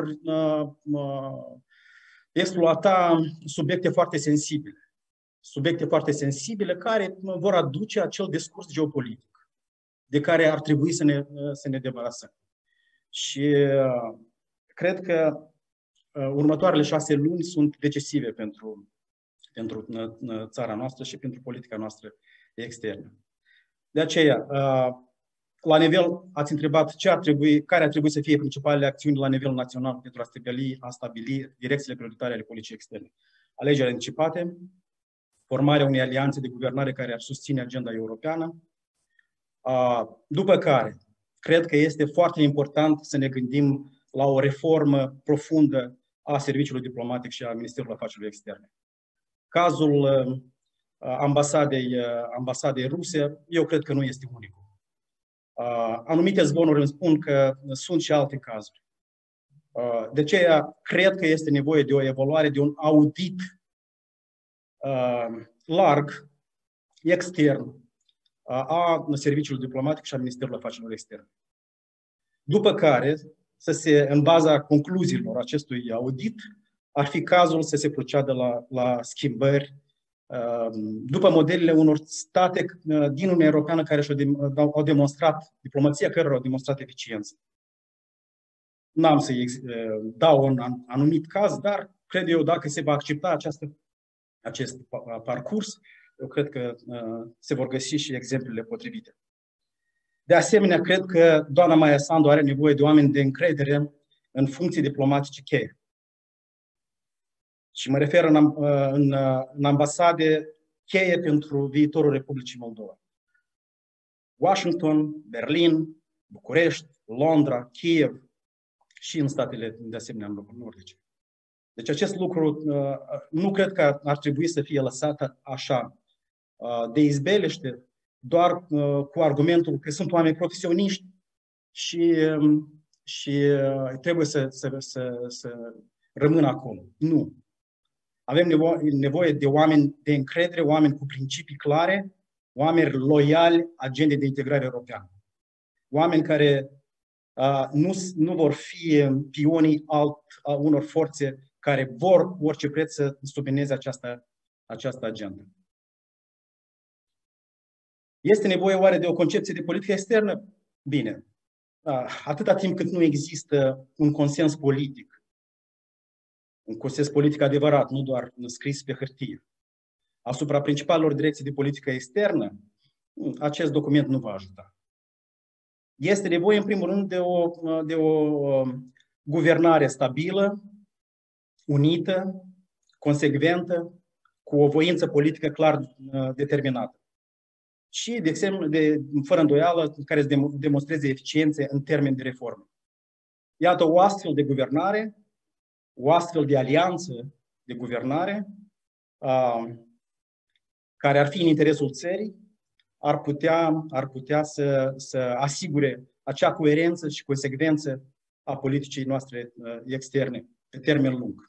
exploata subiecte foarte sensibile. Subiecte foarte sensibile care vor aduce acel discurs geopolitic de care ar trebui să ne debarasăm. Și cred că următoarele 6 luni sunt decisive pentru țara noastră și pentru politica noastră externă. De aceea, la nivel, ați întrebat care ar trebui să fie principalele acțiuni la nivel național pentru a stabili direcțiile prioritare ale politicii externe. Alegeri anticipate, formarea unei alianțe de guvernare care ar susține agenda europeană, după care cred că este foarte important să ne gândim la o reformă profundă a serviciului diplomatic și a Ministerului Afacerilor Externe. Cazul ambasadei ruse, eu cred că nu este unicul. Anumite zvonuri îmi spun că sunt și alte cazuri. De aceea, cred că este nevoie de o evaluare, de un audit larg, extern, a Serviciului Diplomatic și a Ministerului Afacerilor Externe. După care, în baza concluziilor acestui audit, ar fi cazul să se procedă la schimbări după modelele unor state din Uniunea Europeană care au demonstrat, diplomația cărora au demonstrat eficiență. N-am să dau un anumit caz, dar cred eu, dacă se va accepta acest parcurs, eu cred că se vor găsi și exemplele potrivite. De asemenea, cred că doamna Maia Sandu are nevoie de oameni de încredere în funcții diplomatice cheie. Și mă refer în ambasade cheie pentru viitorul Republicii Moldova. Washington, Berlin, București, Londra, Kiev și în statele de asemenea nordice. Deci acest lucru nu cred că ar trebui să fie lăsat așa de izbeliște, doar cu argumentul că sunt oameni profesioniști și trebuie să rămână acolo. Nu. Avem nevoie de oameni de încredere, oameni cu principii clare, oameni loiali agendei de integrare europeană. Oameni care nu vor fi pionii unor forțe care vor cu orice preț să submineze această agendă. Este nevoie oare de o concepție de politică externă? Bine. Atâta timp cât nu există un consens politic, un consens politic adevărat, nu doar scris pe hârtie, asupra principalelor direcții de politică externă, acest document nu va ajuta. Este nevoie, în primul rând, de o guvernare stabilă, unită, consecventă, cu o voință politică clar determinată. Și, de exemplu, fără îndoială, care să demonstreze eficiențe în termeni de reformă. Iată, o astfel de guvernare, o astfel de alianță de guvernare, care ar fi în interesul țării, ar putea să asigure acea coerență și consecvență a politicii noastre externe pe termen lung.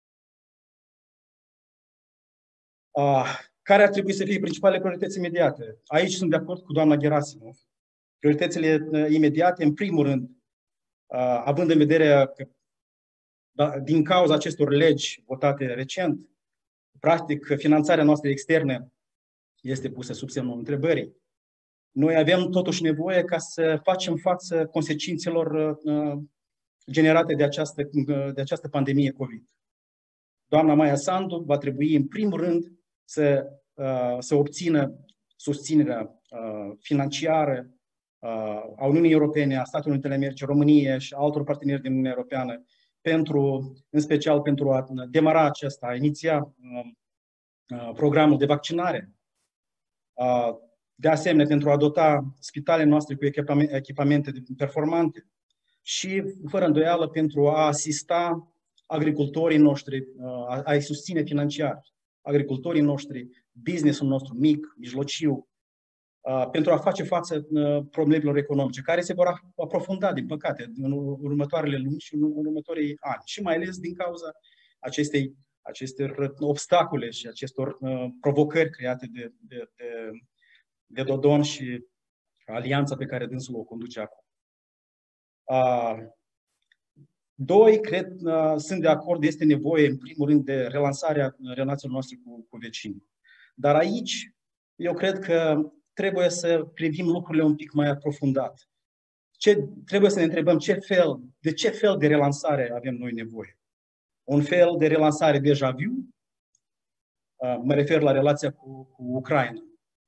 Care ar trebui să fie principalele priorități imediate? Aici sunt de acord cu doamna Gerasimov. Prioritățile imediate, în primul rând, având în vedere că din cauza acestor legi votate recent, practic, finanțarea noastră externă este pusă sub semnul întrebării. Noi avem totuși nevoie ca să facem față consecințelor generate de această pandemie COVID. Doamna Maia Sandu va trebui, în primul rând, să obțină susținerea financiară a Uniunii Europene, a Statelor Unite ale Americii, României și altor parteneri din Uniunea Europeană, în special pentru a demara a iniția programul de vaccinare. De asemenea, pentru a dota spitalele noastre cu echipamente performante și, fără îndoială, pentru a asista agricultorii noștri, a-i susține financiar agricultorii noștri, business-ul nostru mic, mijlociu, pentru a face față problemelor economice, care se vor aprofunda, din păcate, în următoarele luni și în următorii ani. Și mai ales din cauza acestor obstacole și acestor provocări create de Dodon și alianța pe care dânsul o conduce acum. Doi, sunt de acord, este nevoie, în primul rând, de relansarea relațiilor noastre cu vecinii. Dar aici, eu cred că trebuie să privim lucrurile un pic mai aprofundat. Trebuie să ne întrebăm de ce fel de relansare avem noi nevoie. Un fel de relansare deja vu, mă refer la relația cu Ucraina,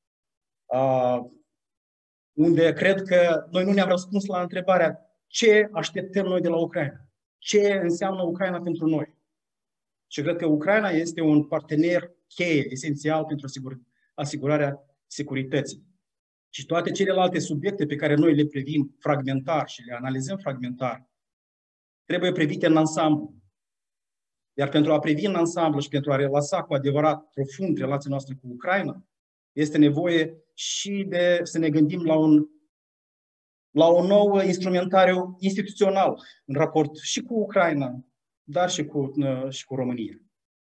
unde cred că noi nu ne-am răspuns la întrebarea ce așteptăm noi de la Ucraina. Ce înseamnă Ucraina pentru noi? Și cred că Ucraina este un partener cheie, esențial pentru asigurarea securității. Și toate celelalte subiecte pe care noi le privim fragmentar și le analizăm fragmentar, trebuie privite în ansamblu. Iar pentru a privi în ansamblu și pentru a relasa cu adevărat profund relația noastră cu Ucraina, este nevoie și să ne gândim la un nou instrumentariu instituțional în raport și cu Ucraina, dar și cu România.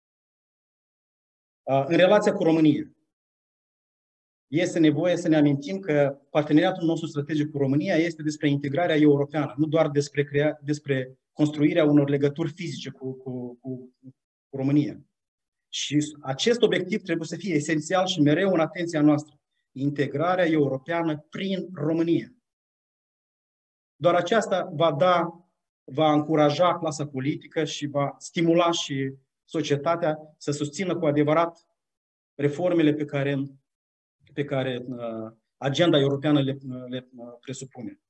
În relația cu România, este nevoie să ne amintim că parteneriatul nostru strategic cu România este despre integrarea europeană, nu doar despre construirea unor legături fizice cu România. Și acest obiectiv trebuie să fie esențial și mereu în atenția noastră. Integrarea europeană prin România. Doar aceasta va încuraja clasa politică și va stimula și societatea să susțină cu adevărat reformele pe care agenda europeană le presupune.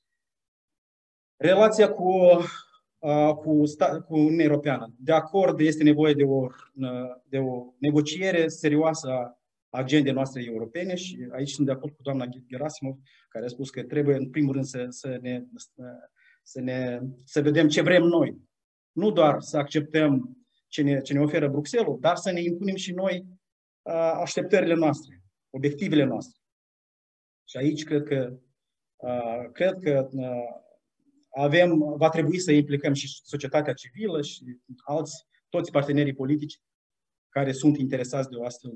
Relația cu Uniunea Europeană. De acord, este nevoie de o negociere serioasă a agendei noastre europene și aici sunt de acord cu doamna Gerasimov, care a spus că trebuie în primul rând să vedem ce vrem noi. Nu doar să acceptăm ce ne oferă Bruxelles, dar să ne impunem și noi așteptările noastre, obiectivele noastre. Și aici cred că va trebui să implicăm și societatea civilă și toți partenerii politici care sunt interesați de o astfel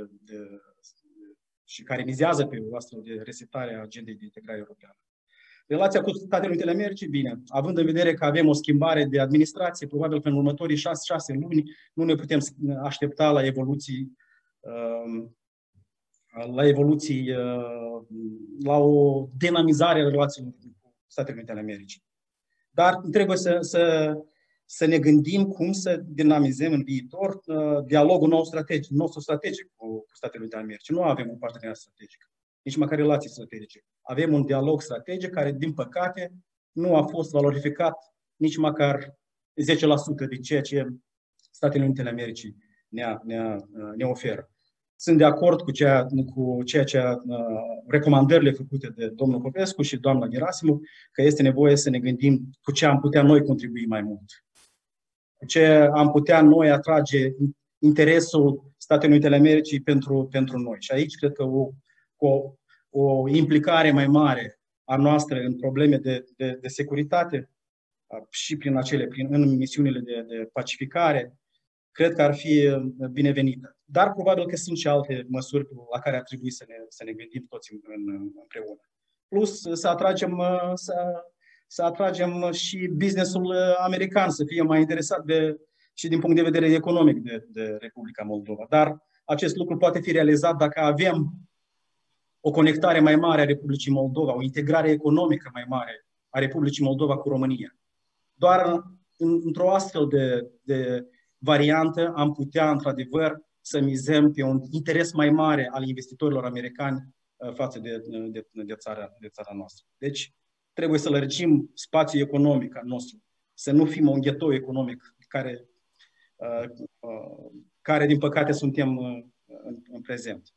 și care mizează pe o astfel de resetare a agendei de integrare europeană. Relația cu Statele Unite ale Americii, bine, având în vedere că avem o schimbare de administrație, probabil că în următorii 6 luni nu ne putem aștepta la evoluții la evoluții, la o dinamizare a relațiilor cu Statele Unite ale Americii. Dar trebuie să ne gândim cum să dinamizăm în viitor dialogul nostru strategic cu Statele Unite ale Americii. Nu avem un parteneriat strategic, nici măcar relații strategice. Avem un dialog strategic care, din păcate, nu a fost valorificat nici măcar 10% din ceea ce Statele Unite ale Americii ne oferă. Sunt de acord cu ceea ce recomandările făcute de domnul Popescu și doamna Gerasimov, că este nevoie să ne gândim cu ce am putea noi contribui mai mult. Cu ce am putea noi atrage interesul Statelor Unite ale Americii pentru noi. Și aici cred că o implicare mai mare a noastră în probleme de securitate și în misiunile de pacificare, cred că ar fi binevenită. Dar probabil că sunt și alte măsuri la care ar trebui să ne gândim toți împreună. Plus să atragem și businessul american să fie mai interesat și din punct de vedere economic de Republica Moldova. Dar acest lucru poate fi realizat dacă avem o conectare mai mare a Republicii Moldova, o integrare economică mai mare a Republicii Moldova cu România. Doar într-o astfel de variantă am putea, într-adevăr, să mizăm pe un interes mai mare al investitorilor americani față de țara noastră. Deci, trebuie să lărgim spațiul economic al nostru, să nu fim un ghetou economic care din păcate, suntem în prezent.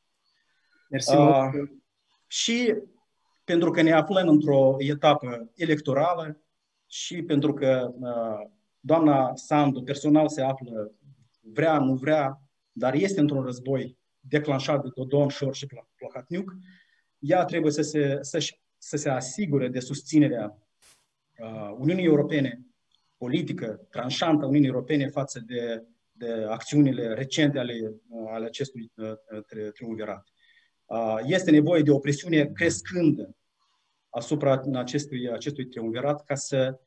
Și pentru că ne aflăm într-o etapă electorală și pentru că doamna Sandu personal se află, vrea, nu vrea, dar este într-un război declanșat de Dodon, Șor și Plahotniuc, ea trebuie să se asigure de susținerea Uniunii Europene, politică, tranșantă a Uniunii Europene față de acțiunile recente ale acestui triumvirat. Este nevoie de o presiune crescândă asupra acestui triumvirat ca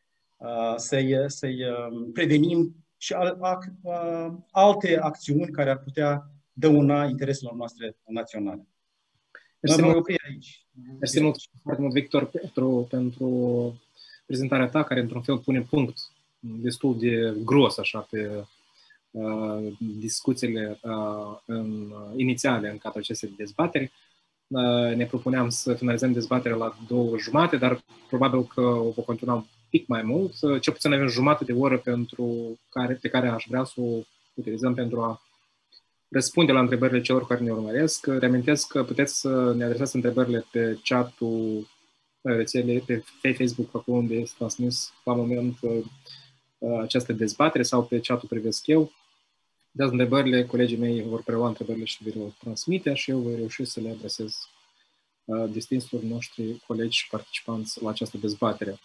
să-i prevenim și alte acțiuni care ar putea dăuna intereselor noastre naționale. Mersi mult, Victor, pentru prezentarea ta, care într-un fel pune punct destul de gros așa pe discuțiile inițiale în cadrul acestei dezbateri. Ne propuneam să finalizăm dezbaterea la 2:30, dar probabil că o vom continua un pic mai mult. Cel puțin avem jumătate de oră pe care aș vrea să o utilizăm pentru a răspunde la întrebările celor care ne urmăresc. Reamintesc că puteți să ne adresați întrebările pe chat-ul rețelei, pe Facebook, acolo unde este transmis la moment această dezbatere, sau pe chat-ul Privesc Eu. Dați întrebările, colegii mei vor prelua întrebările și vi le transmite și eu voi reuși să le adresez distinșilor noștri colegi și participanți la această dezbatere.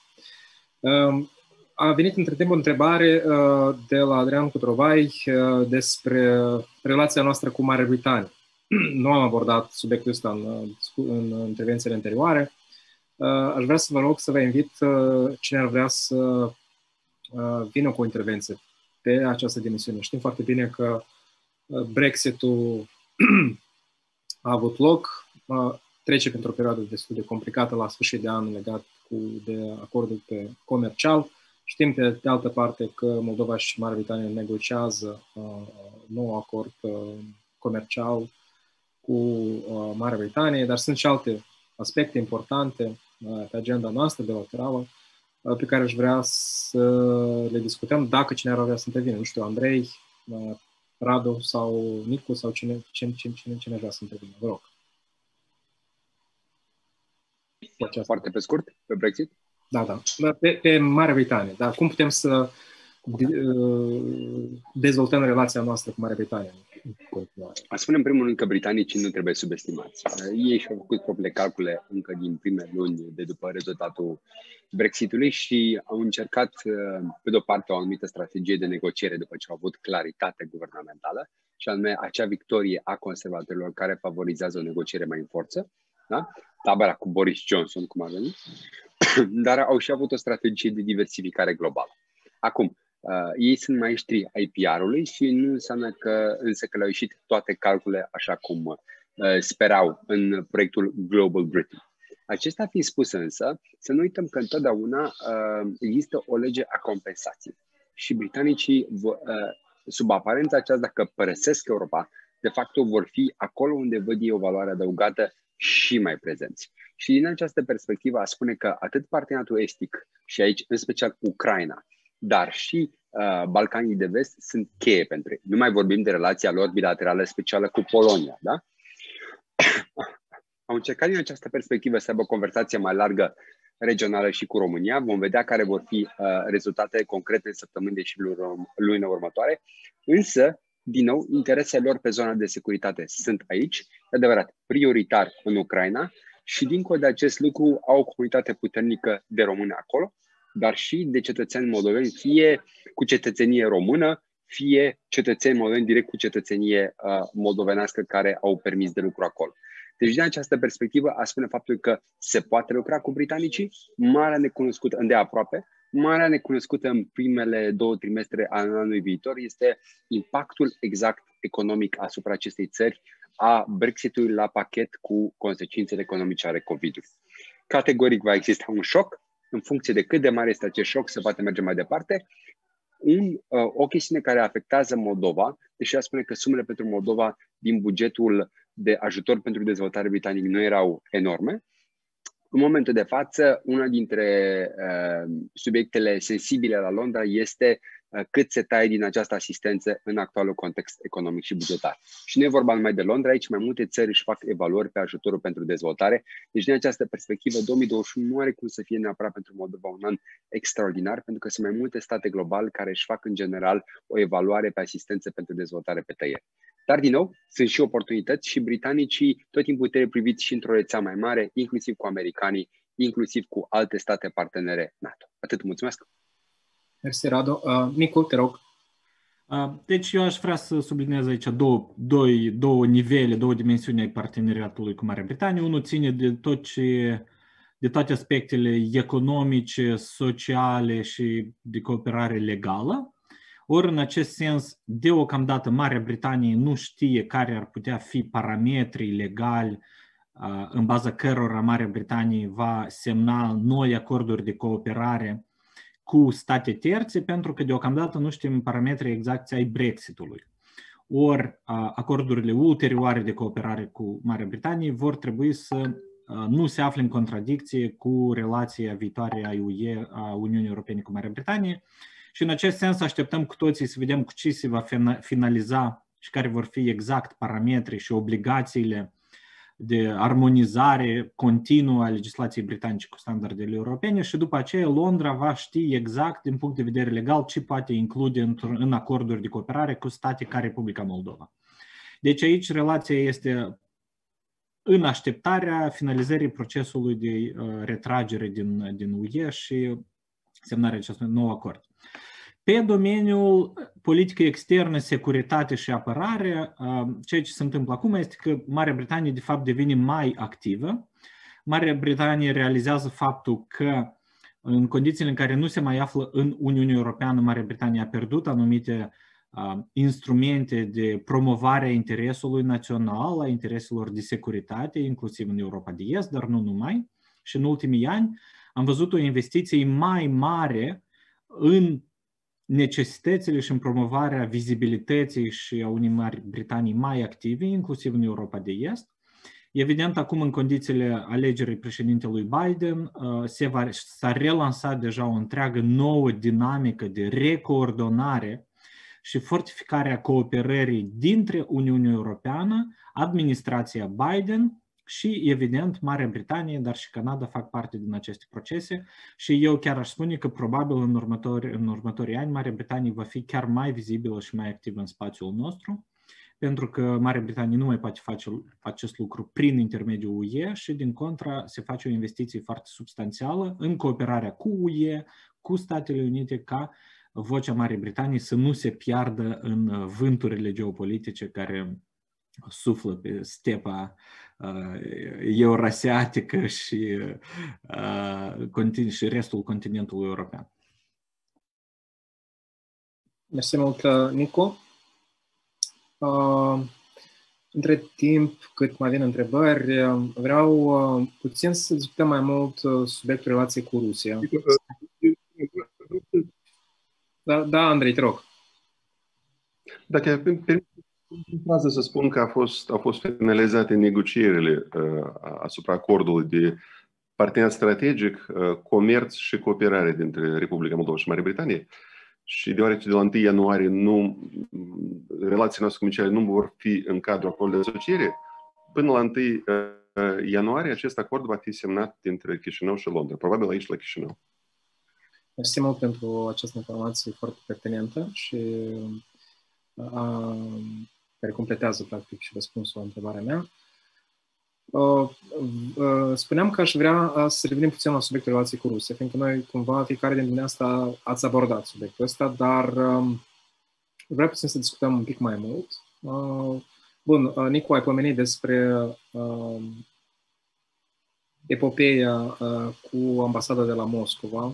A venit între timp o întrebare de la Adrian Cutrovai despre relația noastră cu Marea Britanie. Nu am abordat subiectul ăsta în intervențiile anterioare. Aș vrea să vă rog să vă invit cine ar vrea să vină cu o intervenție pe această dimensiune. Știm foarte bine că Brexit-ul a avut loc, trece printr-o perioadă destul de complicată la sfârșit de an legat de acordul comercial. Știm pe de altă parte că Moldova și Marea Britanie negociază nou acord comercial cu Marea Britanie, dar sunt și alte aspecte importante pe agenda noastră bilaterală pe care aș vrea să le discutăm dacă cine ar avea să intervine. Nu știu, Andrei, Radu sau Nicu sau cine vrea să intervine. Vă rog. Foarte pe scurt, pe Brexit? Da. Pe Marea Britanie. Dar cum putem să dezvoltăm relația noastră cu Marea Britanie? Aș spune în primul rând că britanicii nu trebuie subestimați. Ei și-au făcut propriile calcule încă din primele luni de după rezultatul Brexitului și au încercat, pe de-o parte, o anumită strategie de negociere după ce au avut claritate guvernamentală, și anume acea victorie a conservatorilor care favorizează o negociere mai în forță, da? Tabăra cu Boris Johnson, cum a venit, dar au și avut o strategie de diversificare globală. Acum, ei sunt maestri ai PR-ului și nu înseamnă că le-au ieșit toate calculele așa cum sperau în proiectul Global Britain. Acesta fiind spus însă, să nu uităm că întotdeauna există o lege a compensației și britanicii, sub aparența aceasta că părăsesc Europa, de fapt vor fi acolo unde văd ei o valoare adăugată și mai prezenți. Și din această perspectivă a spune că atât parteneriatul estic și aici în special Ucraina, dar și Balcanii de Vest sunt cheie pentru ei. Nu mai vorbim de relația lor bilaterală specială cu Polonia, da? Au încercat din această perspectivă să aibă o conversație mai largă regională și cu România. Vom vedea care vor fi rezultatele concrete în săptămânile și lunile următoare. Însă, din nou, interesele lor pe zona de securitate sunt aici, de adevărat, prioritar în Ucraina și dincolo de acest lucru au o comunitate puternică de români acolo, dar și de cetățeni moldoveni, fie cu cetățenie română, fie cetățeni moldoveni direct cu cetățenie moldovenească care au permis de lucru acolo. Deci, din această perspectivă, a spune faptul că se poate lucra cu britanicii, marea necunoscută, îndeaproape, marea necunoscută în primele 2 trimestre ale anului viitor este impactul exact economic asupra acestei țări a Brexitului la pachet cu consecințele economice ale COVID-ului. Categoric va exista un șoc, în funcție de cât de mare este acest șoc, se poate merge mai departe. O chestiune care afectează Moldova, deși a spune că sumele pentru Moldova din bugetul de ajutor pentru dezvoltare britanic nu erau enorme. În momentul de față, una dintre subiectele sensibile la Londra este cât se taie din această asistență în actualul context economic și bugetar. Și nu e vorba numai de Londra, aici mai multe țări își fac evaluări pe ajutorul pentru dezvoltare. Deci din această perspectivă, 2021 nu are cum să fie neapărat pentru Moldova un an extraordinar, pentru că sunt mai multe state globale care își fac în general o evaluare pe asistență pentru dezvoltare pe tăieri. Dar, din nou, sunt și oportunități și britanicii tot timpul trebuie priviți și într-o rețea mai mare, inclusiv cu americanii, inclusiv cu alte state partenere NATO. Atât, mulțumesc! Mersi, Radu. Nicu, te rog. Deci eu aș vrea să subliniez aici două nivele, două dimensiuni ai parteneriatului cu Marea Britanie. Unul ține de toate aspectele economice, sociale și de cooperare legală. Ori, în acest sens, deocamdată Marea Britanie nu știe care ar putea fi parametrii legali în baza cărora Marea Britanie va semna noi acorduri de cooperare cu state terțe, pentru că deocamdată nu știm parametrii exacti ai Brexitului. Ori acordurile ulterioare de cooperare cu Marea Britanie vor trebui să nu se afle în contradicție cu relația viitoare a UE, a Uniunii Europene cu Marea Britanie. Și în acest sens așteptăm cu toții să vedem cu ce se va finaliza și care vor fi exact parametrii și obligațiile de armonizare continuă a legislației britanice cu standardele europene și după aceea Londra va ști exact din punct de vedere legal ce poate include în acorduri de cooperare cu state ca Republica Moldova. Deci aici relația este în așteptarea finalizării procesului de retragere din UE și semnarea acestui nou acord. Pe domeniul politică externă, securitate și apărare, ceea ce se întâmplă acum este că Marea Britanie de fapt devine mai activă. Marea Britanie realizează faptul că în condițiile în care nu se mai află în Uniunea Europeană, Marea Britanie a pierdut anumite instrumente de promovare a interesului național, a intereselor de securitate, inclusiv în Europa de Est, dar nu numai. Și în ultimii ani am văzut o investiție mai mare în necesitățile și în promovarea vizibilității și a unei Mari Britanii mai active, inclusiv în Europa de Est. Evident, acum în condițiile alegerii președintelui Biden s-a relansat deja o întreagă nouă dinamică de recoordonare și fortificarea cooperării dintre Uniunea Europeană, administrația Biden și, evident, Marea Britanie, dar și Canada fac parte din aceste procese și eu chiar aș spune că probabil în următorii ani Marea Britanie va fi chiar mai vizibilă și mai activă în spațiul nostru, pentru că Marea Britanie nu mai poate face acest lucru prin intermediul UE și, din contra, se face o investiție foarte substanțială în cooperarea cu UE, cu Statele Unite, ca vocea Marii Britanii să nu se piardă în vânturile geopolitice care suflă pe stepa eurasiatică și restul continentului european. Mersi mult, Nicu. Între timp, cât mai vin întrebări, vreau puțin să discutăm mai mult subiectul relației cu Rusia. Da, Andrei, te rog. Dacă permite să spun că au fost finalizate negocierile asupra acordului de parteneriat strategic, comerț și cooperare dintre Republica Moldova și Marea Britanie. Și deoarece de la 1 ianuarie relațiile noastre comerciale nu vor fi în cadrul acordului de asociere, până la 1 ianuarie acest acord va fi semnat dintre Chișinău și Londra, probabil aici la Chișinău. Mersi mult pentru această informație foarte pertinentă și care completează practic și răspunsul la întrebarea mea. Spuneam că aș vrea să revenim puțin la subiectul relației cu Rusia, fiindcă noi cumva fiecare din dumneavoastră ați abordat subiectul ăsta, dar vreau puțin să discutăm un pic mai mult. Bun, Nicu, ai pomenit despre epopeea cu ambasada de la Moscova.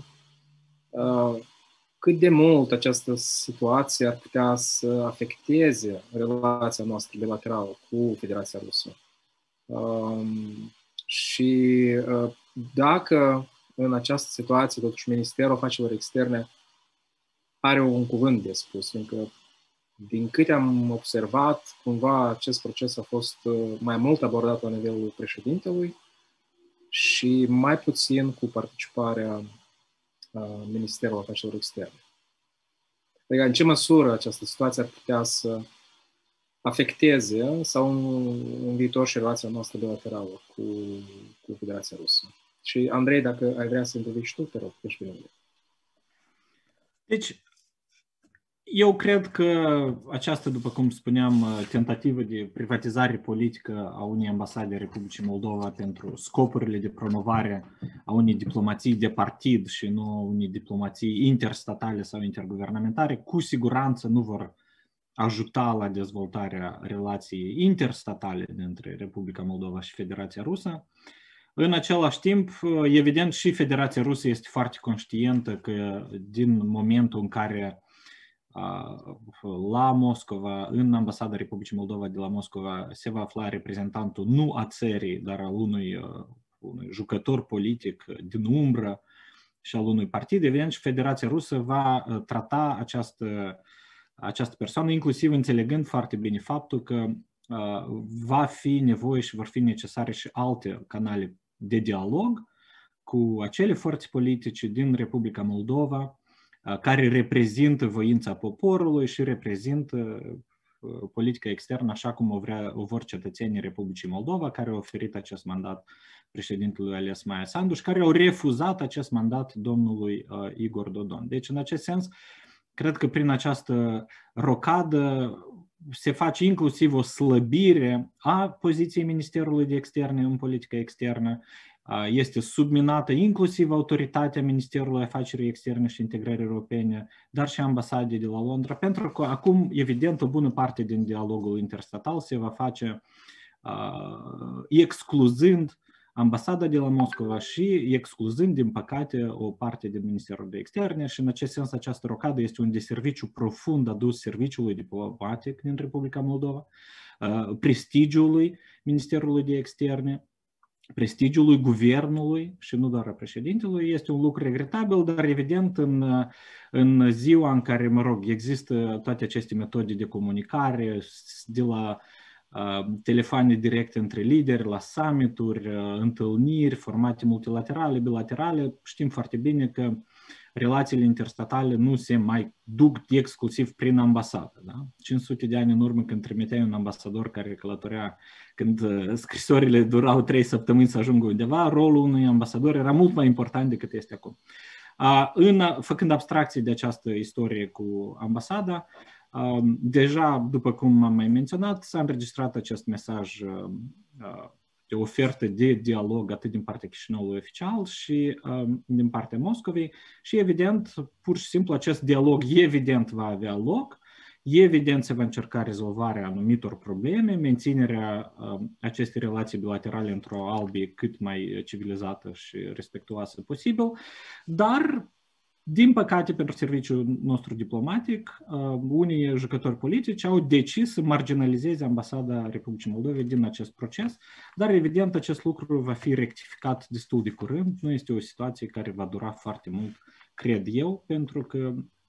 Cât de mult această situație ar putea să afecteze relația noastră bilaterală cu Federația Rusă? Și dacă în această situație, totuși, Ministerul Afacerilor Externe are un cuvânt de spus, fiindcă din câte am observat, cumva acest proces a fost mai mult abordat la nivelul președintelui și mai puțin cu participarea Ministerului Afacerilor Externe. Adică, în ce măsură această situație ar putea să afecteze sau în viitor și relația noastră bilaterală cu Federația Rusă? Și, Andrei, dacă ai vrea să intervii și tu, te rog, ești bine. Deci, eu cred că această, după cum spuneam, tentativă de privatizare politică a unei ambasade Republicii Moldova pentru scopurile de promovare a unei diplomații de partid și nu unei diplomații interstatale sau interguvernamentare, cu siguranță nu vor ajuta la dezvoltarea relației interstatale dintre Republica Moldova și Federația Rusă. În același timp, evident, și Federația Rusă este foarte conștientă că din momentul în care la Moscova, în ambasada Republicii Moldova de la Moscova, se va afla reprezentantul nu a țării, dar al unui jucător politic din umbră și al unui partid, evident, și Federația Rusă va trata această persoană, inclusiv înțelegând foarte bine faptul că va fi nevoie și vor fi necesare și alte canale de dialog cu acele forțe politice din Republica Moldova care reprezintă voința poporului și reprezintă politica externă așa cum o vor cetățenii Republicii Moldova, care au oferit acest mandat președintelui ales Maia Sandu și care au refuzat acest mandat domnului Igor Dodon. Deci, în acest sens, cred că prin această rocadă se face inclusiv o slăbire a poziției Ministerului de Externe în politica externă, este subminată inclusiv autoritatea Ministerului Afacerii Externe și Integrării Europene, dar și ambasadei de la Londra, pentru că acum, evident, o bună parte din dialogul interstatal se va face excluzând ambasada de la Moscova și excluzând, din păcate, o parte din Ministerul de Externe și, în acest sens, această rocadă este un deserviciu profund adus serviciului diplomatic din Republica Moldova, prestigiului Ministerului de Externe, prestigiului guvernului și nu doar a președintelui. Este un lucru regretabil, dar evident în ziua în care, există toate aceste metode de comunicare, de la telefoane directe între lideri, la summituri, întâlniri, formate multilaterale, bilaterale, știm foarte bine că relațiile interstatale nu se mai duc exclusiv prin ambasadă. Da? 500 de ani în urmă, când trimiteai un ambasador care călătorea, când scrisorile durau 3 săptămâni să ajungă undeva, rolul unui ambasador era mult mai important decât este acum. Făcând abstracție de această istorie cu ambasada, deja, după cum am mai menționat, s-a înregistrat acest mesaj de ofertă de dialog atât din partea Chișinăului oficial și din partea Moscovei și evident, pur și simplu, acest dialog evident va avea loc, evident se va încerca rezolvarea anumitor probleme, menținerea acestei relații bilaterale într-o albie cât mai civilizată și respectuoasă posibil, dar Din păcate, pentru serviciul nostru diplomatic, unii jucători politici au decis să marginalizeze ambasada Republicii Moldovei din acest proces, dar evident acest lucru va fi rectificat destul de curând. Nu este o situație care va dura foarte mult, cred eu, pentru că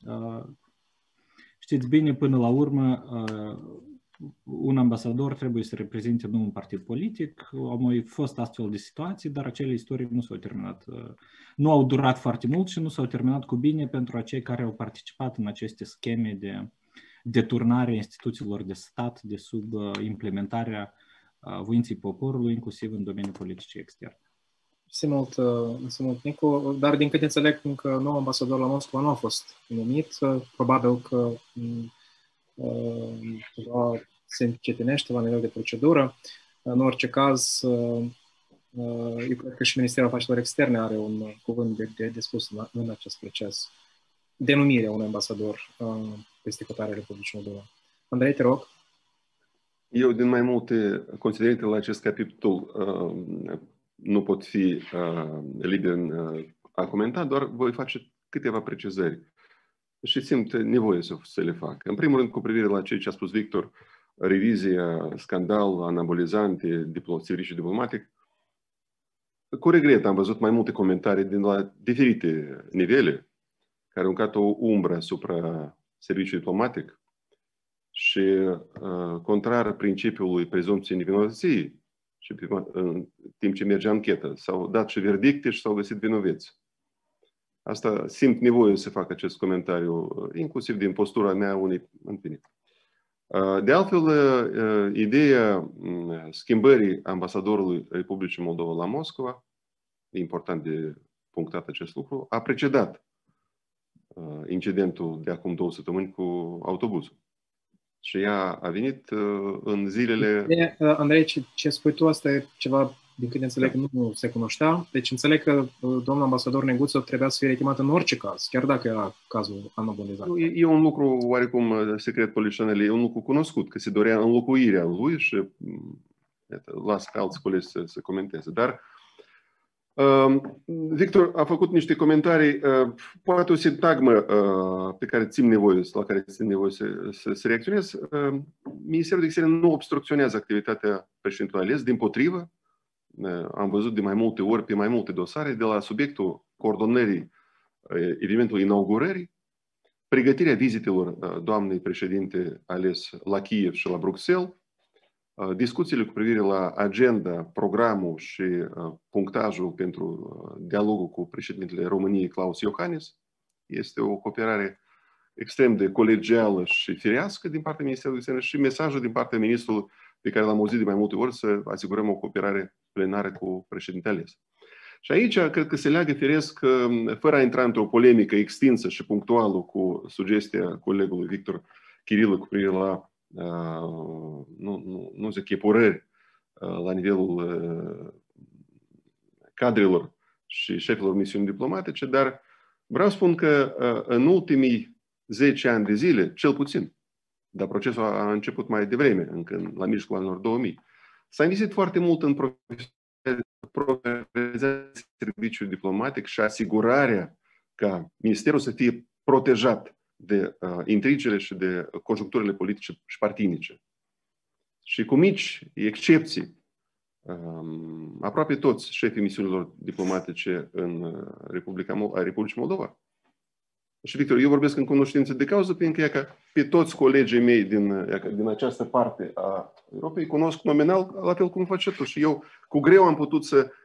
știți bine, până la urmă, un ambasador trebuie să reprezinte nu un partid politic. Au mai fost astfel de situații, dar acele istorii nu s-au terminat, nu au durat foarte mult și nu s-au terminat cu bine pentru acei care au participat în aceste scheme de deturnare a instituțiilor de stat de sub implementarea voinței poporului, inclusiv în domeniul politicii externe. Mersi mult, Nicu, dar din câte înțeleg, încă nou ambasador la Moscova nu a fost numit. Probabil că se încetinește la nivel de procedură. În orice caz, eu cred că și Ministerul Afacerilor Externe are un cuvânt de spus în acest proces. Denumirea unui ambasador peste hotărârea Republicii Moldova. Andrei, te rog. Eu, din mai multe considerente la acest capitol, nu pot fi liber a comenta, doar voi face câteva precizări și simt nevoie să le fac. În primul rând, cu privire la ce a spus Victor, revizia, scandal, anabolizante, serviciu diplomatic, cu regret am văzut mai multe comentarii din la diferite nivele care au aruncat o umbră asupra serviciului diplomatic și contrar principiului prezumției nevinovăției, și în timp ce merge anchetă, s-au dat și verdicte și s-au găsit vinoveți. Asta simt nevoie să fac acest comentariu, inclusiv din postura mea unei întâlniri. De altfel, ideea schimbării ambasadorului Republicii Moldova la Moscova, e important de punctat acest lucru, a precedat incidentul de acum 2 săptămâni cu autobuzul. Și ea a venit în zilele... Andrei, ce spui tu, asta e ceva, din câte înțeleg, nu se cunoștea. Deci înțeleg că domnul ambasador Neguțov trebuia să fie retimat în orice caz, chiar dacă era cazul anabolizat. E un lucru, oarecum, secret polițional, e un lucru cunoscut, că se dorea înlocuirea lui și las pe alți colegi să comenteze. Dar Victor a făcut niște comentarii, poate o sintagmă pe care la care țin nevoie să reacționez. Ministerul de Externe nu obstrucționează activitatea președintelui ales, dimpotrivă. Am văzut de mai multe ori, pe mai multe dosare, de la subiectul coordonării evenimentului inaugurării, pregătirea vizitelor doamnei președinte ales la Kiev și la Bruxelles, discuțiile cu privire la agenda, programul și punctajul pentru dialogul cu președintele României, Klaus Iohannis. Este o cooperare extrem de colegială și firească din partea Ministerului Externe și mesajul din partea ministrului pe care l-am auzit de mai multe ori să asigurăm o cooperare plenară cu președintele ales. Și aici cred că se leagă firesc, fără a intra într-o polemică extinsă și punctuală cu sugestia colegului Victor Chirilă cu privire la nu zic epurări la nivelul cadrelor și șefilor misiuni diplomatice, dar vreau să spun că în ultimii 10 ani de zile, cel puțin, dar procesul a început mai devreme, încă la mijlocul anilor 2000, s-a investit foarte mult în profesionalizarea serviciului diplomatic și asigurarea ca ministerul să fie protejat de intrigele și de conjuncturile politice și partinice. Și cu mici excepții, aproape toți șefii misiunilor diplomatice în Republicii Moldova. Și, Victor, eu vorbesc în cunoștință de cauză, pentru că pe toți colegii mei din această parte a Europei cunosc nominal, la fel cum face tu. Și eu cu greu am putut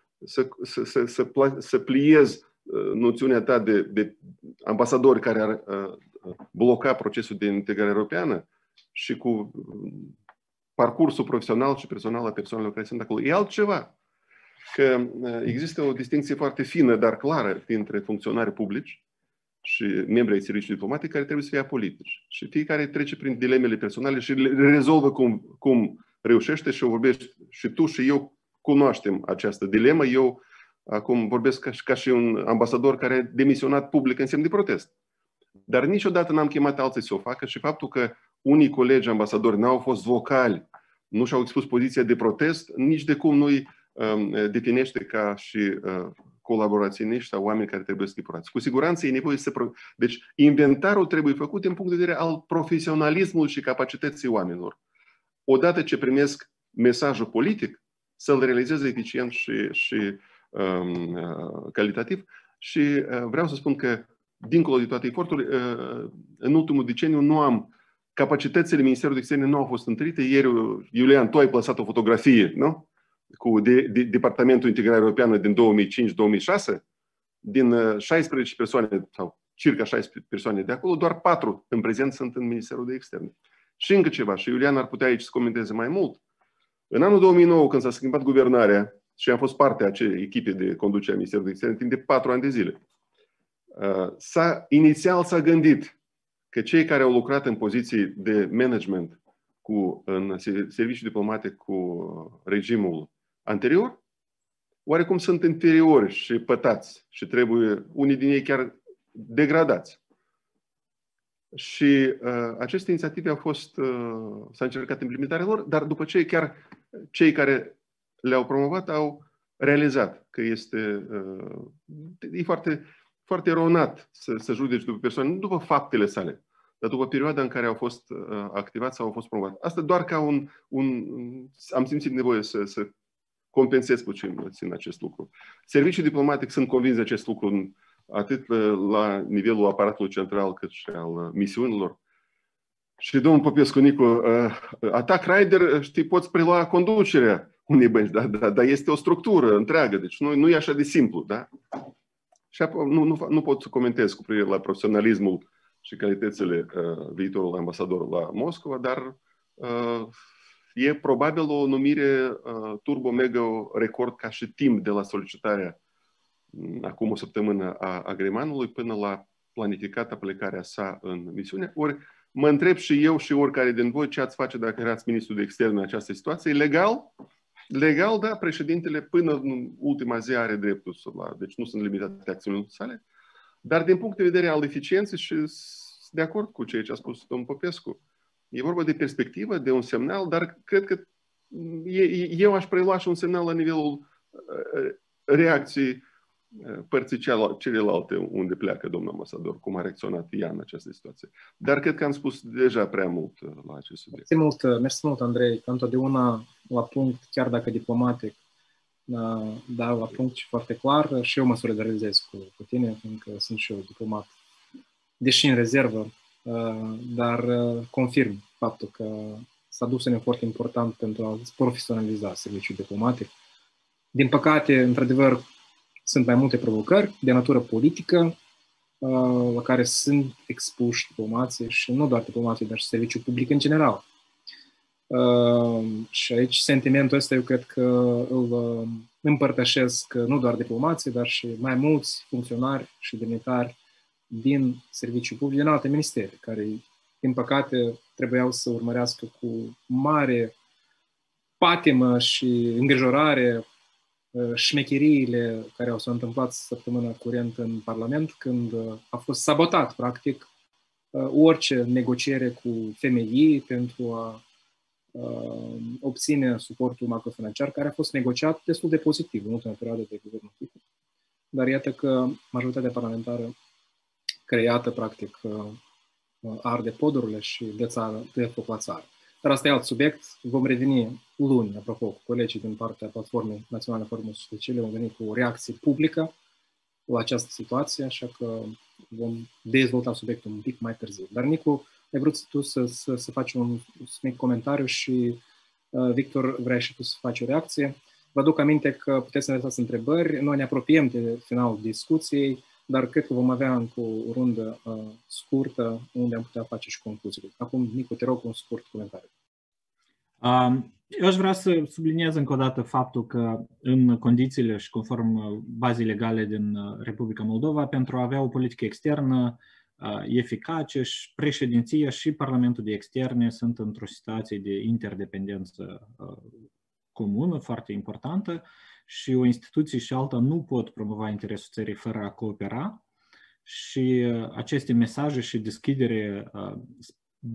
să pliez noțiunea ta de ambasadori care ar bloca procesul de integrare europeană și cu parcursul profesional și personal a persoanelor care sunt acolo. E altceva. Că există o distinție foarte fină, dar clară, între funcționari publici și membri ai serviciului diplomatic care trebuie să fie apolitici. Și fiecare trece prin dilemele personale și le rezolvă cum reușește și o vorbești și tu și eu cunoaștem această dilemă. Eu acum vorbesc ca și un ambasador care a demisionat public în semn de protest. Dar niciodată n-am chemat alții să o facă și faptul că unii colegi ambasadori n-au fost vocali, nu și-au expus poziția de protest, nici de cum nu-i definește ca și colaboraționiști sau oameni care trebuie stipulați. Cu siguranță e nevoie să... Deci, inventarul trebuie făcut din punct de vedere al profesionalismului și capacității oamenilor. Odată ce primesc mesajul politic, să-l realizeze eficient și calitativ. Și vreau să spun că, dincolo de toate eforturile, în ultimul deceniu capacitățile Ministerului de Externe nu au fost întărite. Ieri, Iulian, tu ai plasat o fotografie, nu? Cu Departamentul Integrare Europeană din 2005-2006, din 16 persoane, sau circa 16 persoane de acolo, doar 4 în prezent sunt în Ministerul de Externe. Și încă ceva, și Iulian ar putea aici să comenteze mai mult. În anul 2009, când s-a schimbat guvernarea și am fost parte a acelei echipe de conducere a Ministerului de Externe timp de 4 ani de zile, inițial s-a gândit că cei care au lucrat în poziții de management în serviciu diplomatic cu regimul anterior, oarecum sunt inferiori și pătați și trebuie, unii din ei chiar degradați. Și aceste inițiative s-a încercat implementarea lor, dar după ce chiar cei care le-au promovat au realizat că e foarte, foarte eronat să judeci după persoane, nu după faptele sale, dar după perioada în care au fost activați sau au fost promovați. Asta doar ca am simțit nevoie să compensez puțin acest lucru. Serviciul diplomatic, sunt convins de acest lucru, atât la nivelul aparatului central, cât și al misiunilor. Și domnul Popescu Nicu, Attack Rider, știi, poți prelua conducerea unei bănci, dar este o structură întreagă, deci nu e așa de simplu, da? Și nu pot să comentez cu privire la profesionalismul și calitățile viitorului ambasador la Moscova, dar e probabil o numire turbo-mega-record ca și timp de la solicitarea acum o săptămână a agreementului până la planificată plecarea sa în misiune. Ori mă întreb și eu și oricare din voi ce ați face dacă erați ministru de externe în această situație. Legal? Legal, da, președintele până în ultima zi are dreptul deci nu sunt limitate acțiunile sale. Dar din punct de vedere al eficienței și de acord cu ceea ce a spus domnul Popescu, e vorba de perspectivă, de un semnal, dar cred că eu aș prelua și un semnal la nivelul reacției părții celelalte unde pleacă domnul ambasador, cum a reacționat ea în această situație. Dar cred că am spus deja prea mult la acest subiect. Mersi mult, Andrei, că întotdeauna la punct, chiar dacă diplomatic, dar la punct și foarte clar, și eu mă solidarizez cu tine, fiindcă sunt și eu diplomat, deși în rezervă, dar confirm faptul că s-a dus un efort important pentru a profesionaliza serviciul diplomatic. Din păcate, într-adevăr, sunt mai multe provocări de natură politică la care sunt expuși diplomații și nu doar diplomații, dar și serviciul public în general. Și aici sentimentul ăsta eu cred că îl împărtășesc nu doar diplomații, dar și mai mulți funcționari și demnitari din serviciul public, din alte ministere, care, din păcate, trebuiau să urmărească cu mare patimă și îngrijorare șmecheriile care s-au întâmplat săptămâna curent în Parlament, când a fost sabotat, practic, orice negociere cu FMI pentru a obține suportul macrofinanciar, care a fost negociat destul de pozitiv în ultima perioadă de guvernul Fico. Dar iată că majoritatea parlamentară creată, practic, arde podurile și dă foc la țară. Dar asta e alt subiect. Vom reveni luni, apropo, cu colegii din partea Platformei Naționale Forumului Sociale, vom veni cu o reacție publică la această situație, așa că vom dezvolta subiectul un pic mai târziu. Dar, Nicu, ai vrut tu să faci un mic comentariu și, Victor, vrei și tu să faci o reacție. Vă aduc aminte că puteți să ne lăsați întrebări. Noi ne apropiem de finalul discuției, dar cred că vom avea încă o rundă scurtă unde am putea face și concluziile. Acum, Nicu, te rog un scurt comentariu. Eu aș vrea să subliniez încă o dată faptul că în condițiile și conform bazei legale din Republica Moldova, pentru a avea o politică externă eficace, și președinția și Parlamentul de Externe sunt într-o situație de interdependență comună, foarte importantă, și o instituție și alta nu pot promova interesul țării fără a coopera, și aceste mesaje și deschidere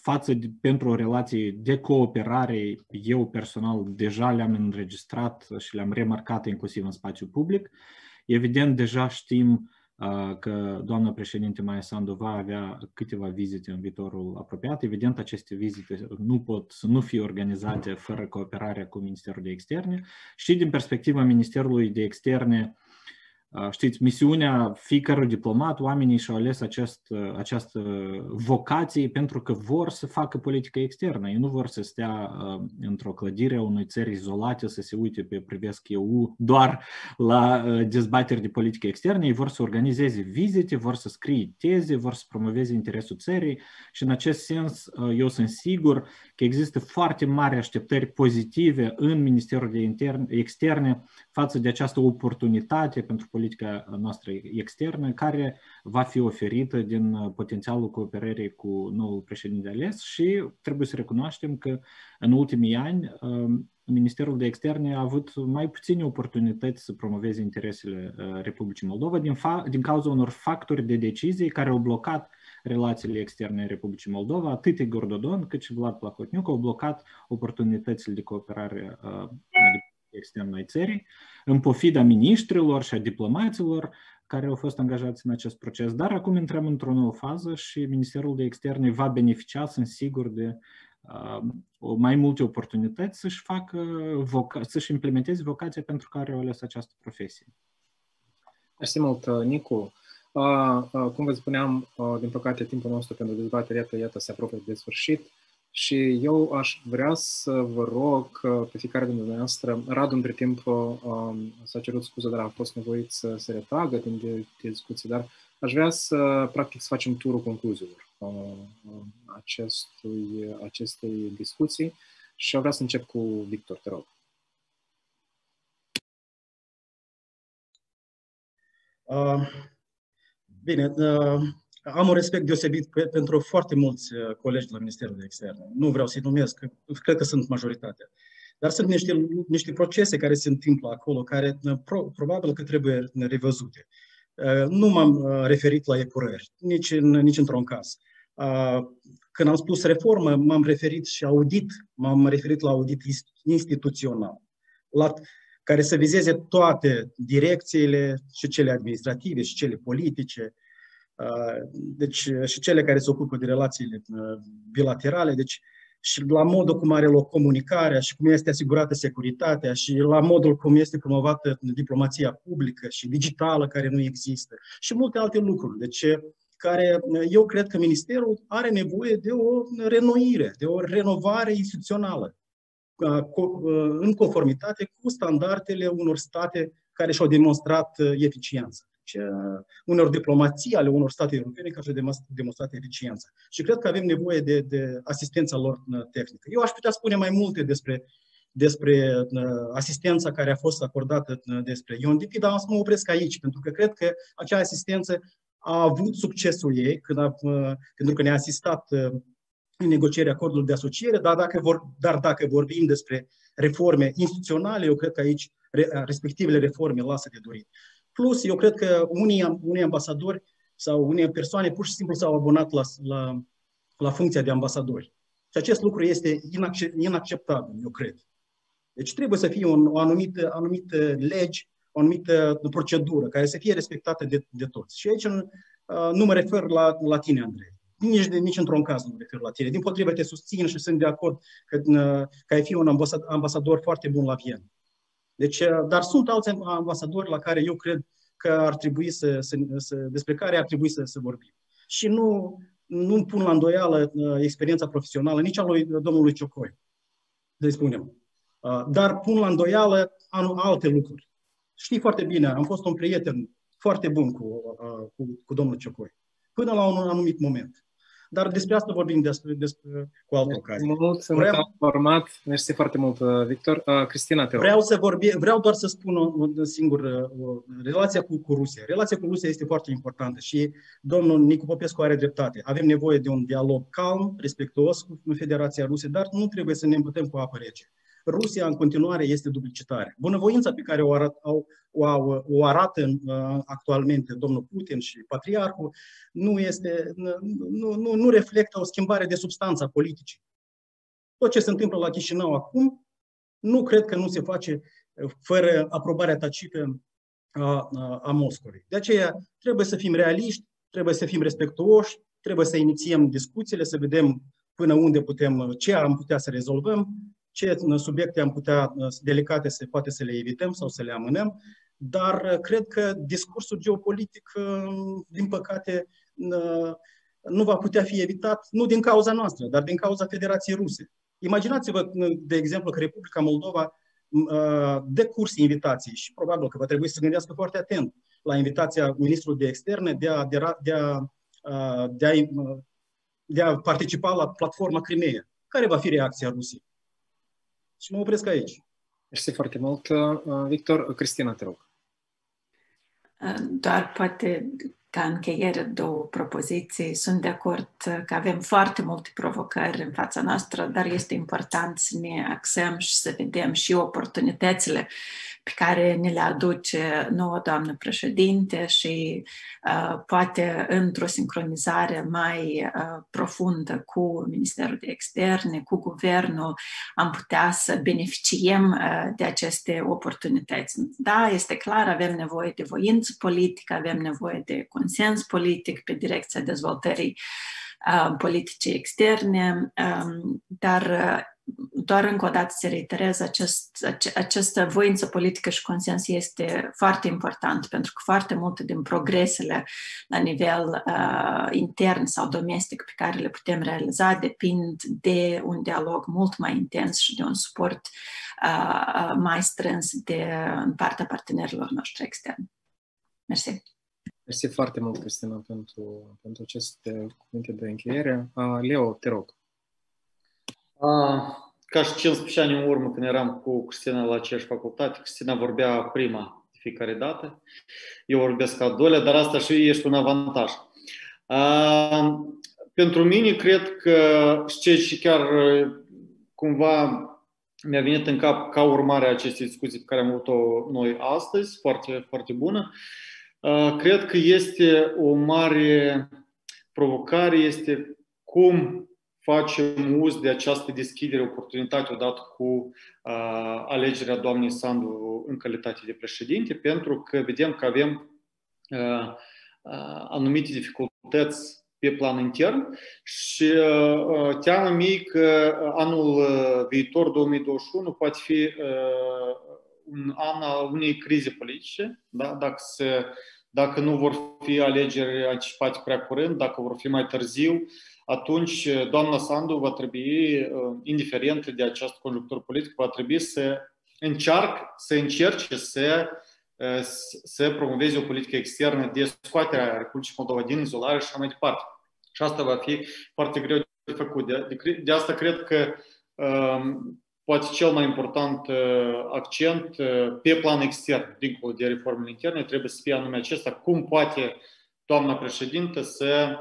pentru o relație de cooperare, eu personal deja le-am înregistrat și le-am remarcat inclusiv în spațiu public. Evident, deja știm că doamna președinte Maia Sandu va avea câteva vizite în viitorul apropiat. Evident, aceste vizite nu pot să nu fie organizate fără cooperarea cu Ministerul de Externe și din perspectiva Ministerului de Externe, știți, misiunea fiecărui diplomat, oamenii și-au ales această vocație pentru că vor să facă politică externă. Ei nu vor să stea într-o clădire a unei țări izolate, să se uite pe privesc EU doar la dezbateri de politică externă. Ei vor să organizeze vizite, vor să scrie teze, vor să promoveze interesul țării și în acest sens eu sunt sigur că există foarte mari așteptări pozitive în Ministerul de Externe față de această oportunitate pentru politica noastră externă, care va fi oferită din potențialul cooperării cu noul președinte ales și trebuie să recunoaștem că în ultimii ani Ministerul de Externe a avut mai puține oportunități să promoveze interesele Republicii Moldova din cauza unor factori de decizie care au blocat relațiile externe Republicii Moldova. Atât Igor Dodon cât și Vlad Plahotniuc au blocat oportunitățile de cooperare externă ai țării, în pofida miniștrilor și a diplomaților care au fost angajați în acest proces. Dar acum intrăm într-o nouă fază și Ministerul de Externe va beneficia, sunt sigur, de mai multe oportunități să-și implementeze vocația pentru care au ales această profesie. Mersi mult, Nicu. Cum vă spuneam, din păcate, timpul nostru pentru dezbatere, iată, se apropie de sfârșit. Și eu aș vrea să vă rog pe fiecare dintre dumneavoastră, Radu între timp s-a cerut scuze, dar a fost nevoit să se retragă timp de discuții, dar aș vrea să practic să facem turul concluziilor acestei discuții și vreau să încep cu Victor, te rog. Bine, am un respect deosebit pentru foarte mulți colegi de la Ministerul de Externe. Nu vreau să-i numesc, cred că sunt majoritatea. Dar sunt niște procese care se întâmplă acolo, care probabil că trebuie revăzute. Nu m-am referit la epurări, nici într-un caz. Când am spus reformă, m-am referit la audit instituțional, care să vizeze toate direcțiile, și cele administrative, și cele politice, deci și cele care se ocupă de relațiile bilaterale, deci și la modul cum are loc comunicarea și cum este asigurată securitatea și la modul cum este promovată diplomația publică și digitală care nu există și multe alte lucruri. Deci care eu cred că Ministerul are nevoie de o renoire, de o renovare instituțională în conformitate cu standardele unor state care și-au demonstrat eficiență. Unor diplomații ale unor state europene care și-au demonstrat eficiență. Și cred că avem nevoie de asistența lor tehnică. Eu aș putea spune mai multe despre asistența care a fost acordată despre UNDP, dar am să mă opresc aici, pentru că cred că acea asistență a avut succesul ei, pentru că ne-a asistat în negocierea acordului de asociere, dar dacă vorbim despre reforme instituționale, eu cred că aici respectivele reforme lasă de dorit. Plus, eu cred că unii ambasadori sau unii persoane pur și simplu s-au abonat la funcția de ambasadori. Și acest lucru este inacceptabil, eu cred. Deci trebuie să fie o anumită lege, o anumită procedură care să fie respectată de toți. Și aici nu mă refer la tine, Andrei. Nici într-un caz nu mă refer la tine. Dimpotrivă, te susțin și sunt de acord că ai fi un ambasador foarte bun la Viena. Deci, dar sunt alți ambasadori la care eu cred că ar trebui despre care ar trebui să vorbim. Și nu pun la îndoială experiența profesională nici a lui domnului Ciocoi, să-i spunem. Dar pun la îndoială alte lucruri. Știi foarte bine, am fost un prieten foarte bun cu domnul Ciocoi, până la un anumit moment. Dar despre asta vorbim cu altă ocazie. Mersi foarte mult, Victor. Cristina, te rog. Vreau doar să spun o singură relația cu Rusia. Relația cu Rusia este foarte importantă și domnul Nicu Popescu are dreptate. Avem nevoie de un dialog calm, respectuos cu Federația Rusă, dar nu trebuie să ne îmbătăm cu apă rece. Rusia în continuare este duplicitară. Bunăvoința pe care o arată actualmente domnul Putin și patriarhul nu reflectă o schimbare de substanță a politicii. Tot ce se întâmplă la Chișinău acum, nu cred că nu se face fără aprobarea tacită a Moscovei. De aceea trebuie să fim realiști, trebuie să fim respectuoși, trebuie să inițiem discuțiile, să vedem până unde putem, ce am putea să rezolvăm, ce subiecte am putea delicate poate să le evităm sau să le amânăm, dar cred că discursul geopolitic, din păcate, nu va putea fi evitat, nu din cauza noastră, dar din cauza Federației Ruse. Imaginați-vă, de exemplu, că Republica Moldova dă curs invitații și probabil că va trebui să gândească foarte atent la invitația ministrului de externe de a participa la platforma Crimea. Care va fi reacția Rusiei? Și mă opresc aici. Mersi foarte mult, Victor. Cristina, te rog. Doar poate ca încheiere două propoziții. Sunt de acord că avem foarte multe provocări în fața noastră, dar este important să ne axăm și să vedem și oportunitățile pe care ne le aduce noua doamnă președinte și poate într-o sincronizare mai profundă cu Ministerul de Externe, cu Guvernul, am putea să beneficiem de aceste oportunități. Da, este clar, avem nevoie de voință politică, avem nevoie de consens politic pe direcția dezvoltării politicii externe, dar doar încă o dată să reiterez, această voință politică și consens este foarte important, pentru că foarte multe din progresele la nivel intern sau domestic pe care le putem realiza depind de un dialog mult mai intens și de un suport mai strâns în partea partenerilor noștri externi. Mersi. Mersi foarte mult, Cristina, pentru aceste cuvinte de încheiere. Leo, te rog. Ca și 15 ani în urmă, când eram cu Cristina la aceeași facultate, Cristina vorbea prima de fiecare dată, eu vorbesc a doilea, dar asta și este un avantaj. Pentru mine, cred că și chiar cumva mi-a venit în cap ca urmare a acestei discuții pe care am avut-o noi astăzi, foarte, foarte bună. Cred că este o mare provocare, este cum facem uz de această deschidere, oportunitate odată cu alegerea doamnei Sandu în calitate de președinte, pentru că vedem că avem anumite dificultăți pe plan intern și teamă mie că anul viitor, 2021, poate fi un an al unei crize politice, da? Dacă nu vor fi alegeri anticipate prea curând, dacă vor fi mai târziu, atunci doamna Sandu va trebui, indiferent de această conjunctură politică, va trebui să încerce să promoveze o politică externă de scoaterea Republicii Moldova din izolare și așa mai departe. Și asta va fi foarte greu de făcut. De asta cred că poate cel mai important accent pe plan extern, dincolo de reformele interne, trebuie să fie anume acesta, cum poate doamna președintă să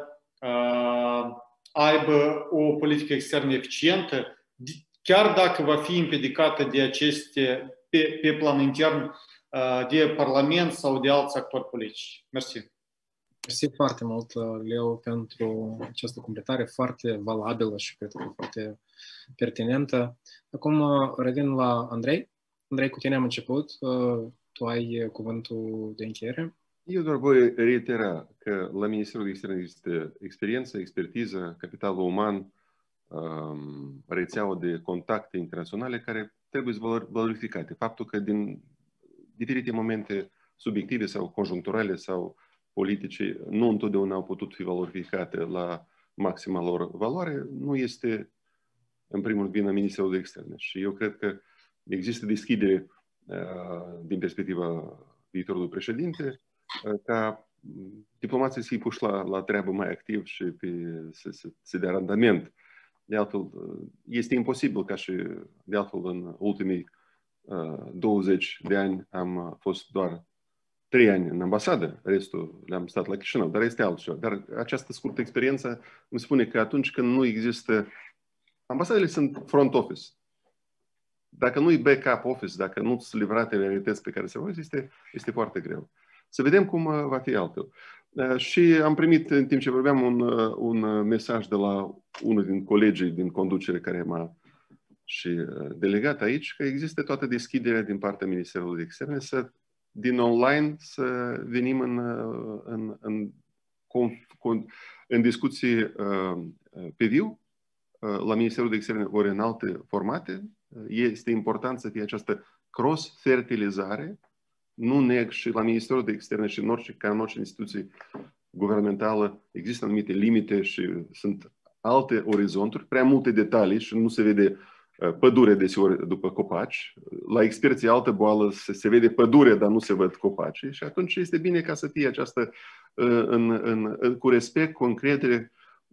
aibă o politică externă eficientă, chiar dacă va fi împiedicată de aceste, pe plan intern, de Parlament sau de alți actori politici. Mersi. Mersi foarte mult, Leo, pentru această completare foarte valabilă și cred că foarte pertinentă. Acum revin la Andrei. Andrei, cu tine am început. Tu ai cuvântul de încheiere. Eu doar voi reitera că la Ministerul de Externe există experiență, expertiză, capitalul uman, rețeaua de contacte internaționale care trebuie valorificate. Faptul că din diferite momente subiective sau conjuncturale sau politice nu întotdeauna au putut fi valorificate la maxima lor valoare, nu este în primul rând vina Ministerului de Externe. Și eu cred că există deschidere din perspectiva viitorului președinte ca diplomații să-i puși la treabă mai activ și să dea randament. De altfel, este imposibil ca și de altfel în ultimii 20 de ani am fost doar 3 ani în ambasadă, restul le-am stat la Chișinău, dar este altceva. Dar această scurtă experiență îmi spune că atunci când nu există... Ambasadele sunt front office. dacă nu-i backup office, dacă nu sunt livrate realități pe care se vor, este foarte greu. Să vedem cum va fi altfel. Și am primit, în timp ce vorbeam, un mesaj de la unul din colegii din conducere care m-a și delegat aici, că există toată deschiderea din partea Ministerului de Externe din online să venim în discuții pe viu la Ministerul de Externe ori în alte formate. Este important să fie această cross-fertilizare. Nu neg, și la Ministerul de Externe și ca în orice instituție guvernamentală există anumite limite și sunt alte orizonturi, prea multe detalii și nu se vede pădure deseori după copaci. La experții altă boală se vede pădure, dar nu se văd copaci. Și atunci este bine ca să fie această cu respect, cu încredere,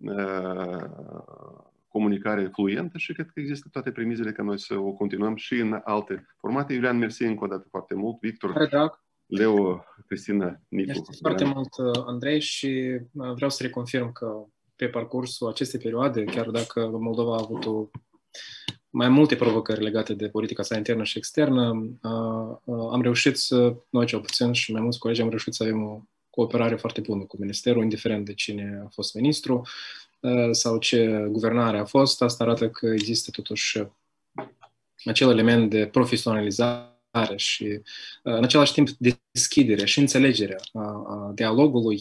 comunicare fluentă și cred că există toate premizele ca noi să o continuăm și în alte formate. Iulian, mersi încă o dată foarte mult. Victor, Leo, Cristina, Nicu. Mersi foarte mult, Andrei, și vreau să reconfirm că pe parcursul acestei perioade, chiar dacă Moldova a avut mai multe provocări legate de politica sa internă și externă, am reușit noi cel puțin și mai mulți colegi am reușit să avem o cooperare foarte bună cu Ministerul, indiferent de cine a fost ministru sau ce guvernare a fost. Asta arată că există totuși acel element de profesionalizare și în același timp deschidere și înțelegerea a dialogului,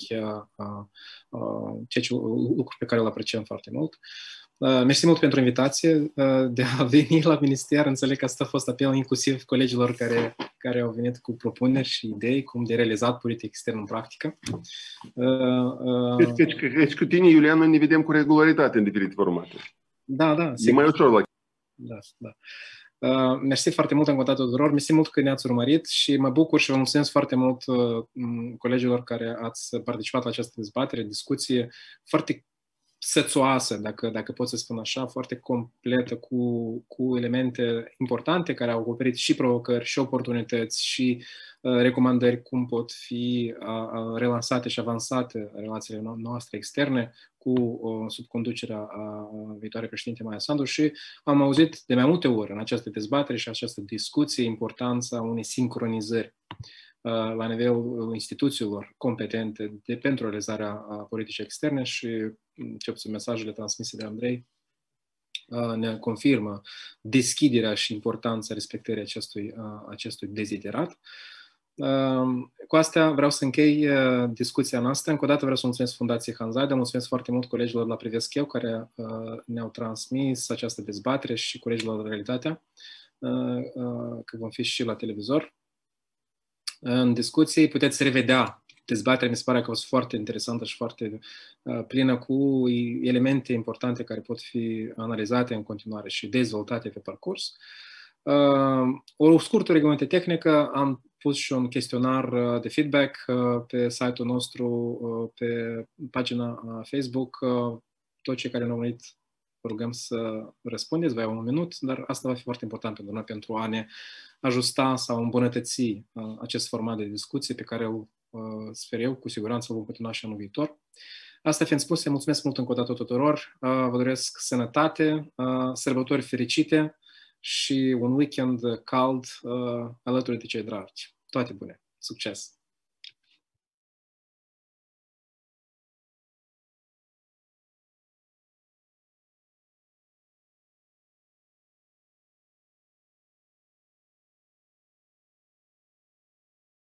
lucruri pe care îl apreciem foarte mult. Mersi mult pentru invitație de a veni la minister. Înțeleg că asta a fost apel inclusiv colegilor care au venit cu propuneri și idei cum de realizat politică externă în practică. Deci cu tine, Iulian, noi ne vedem cu regularitate în diferite formate. Da, e mai ușor la... Da. Mersi foarte mult încă o dată tuturor. Mersi mult că ne-ați urmărit și mă bucur și vă mulțumesc foarte mult colegilor care ați participat la această dezbatere, discuție foarte sățoasă, dacă pot să spun așa, foarte completă, cu elemente importante care au acoperit și provocări, și oportunități, și recomandări cum pot fi relansate și avansate relațiile noastre externe sub conducerea viitoare președinte Maia Sandu. Și am auzit de mai multe ori în această dezbatere și această discuție importanța unei sincronizări la nivelul instituțiilor competente pentru realizarea politicii externe și ce puțin mesajele transmise de Andrei ne confirmă deschiderea și importanța respectării acestui deziderat. Cu asta vreau să închei discuția noastră. Încă o dată vreau să mulțumesc Fundației Hanzade, mulțumesc foarte mult colegilor la Privesc Eu care ne-au transmis această dezbatere și colegilor la Realitatea, că vom fi și la televizor. În discuții puteți revedea dezbaterea, mi se pare că a fost foarte interesantă și foarte plină cu elemente importante care pot fi analizate în continuare și dezvoltate pe parcurs. O scurtă reglementare tehnică, am pus și un chestionar de feedback pe site-ul nostru, pe pagina Facebook. Toți cei care ne-au venit, vă rugăm să răspundeți, va avea un minut, dar asta va fi foarte important pentru noi, pentru a ne ajusta sau îmbunătăți acest format de discuție pe care sper eu, cu siguranță vom continua și anul viitor. Asta fiind spus, mulțumesc mult încă o dată tuturor, vă doresc sănătate, sărbători fericite și un weekend cald alături de cei dragi. Toate bune! Succes!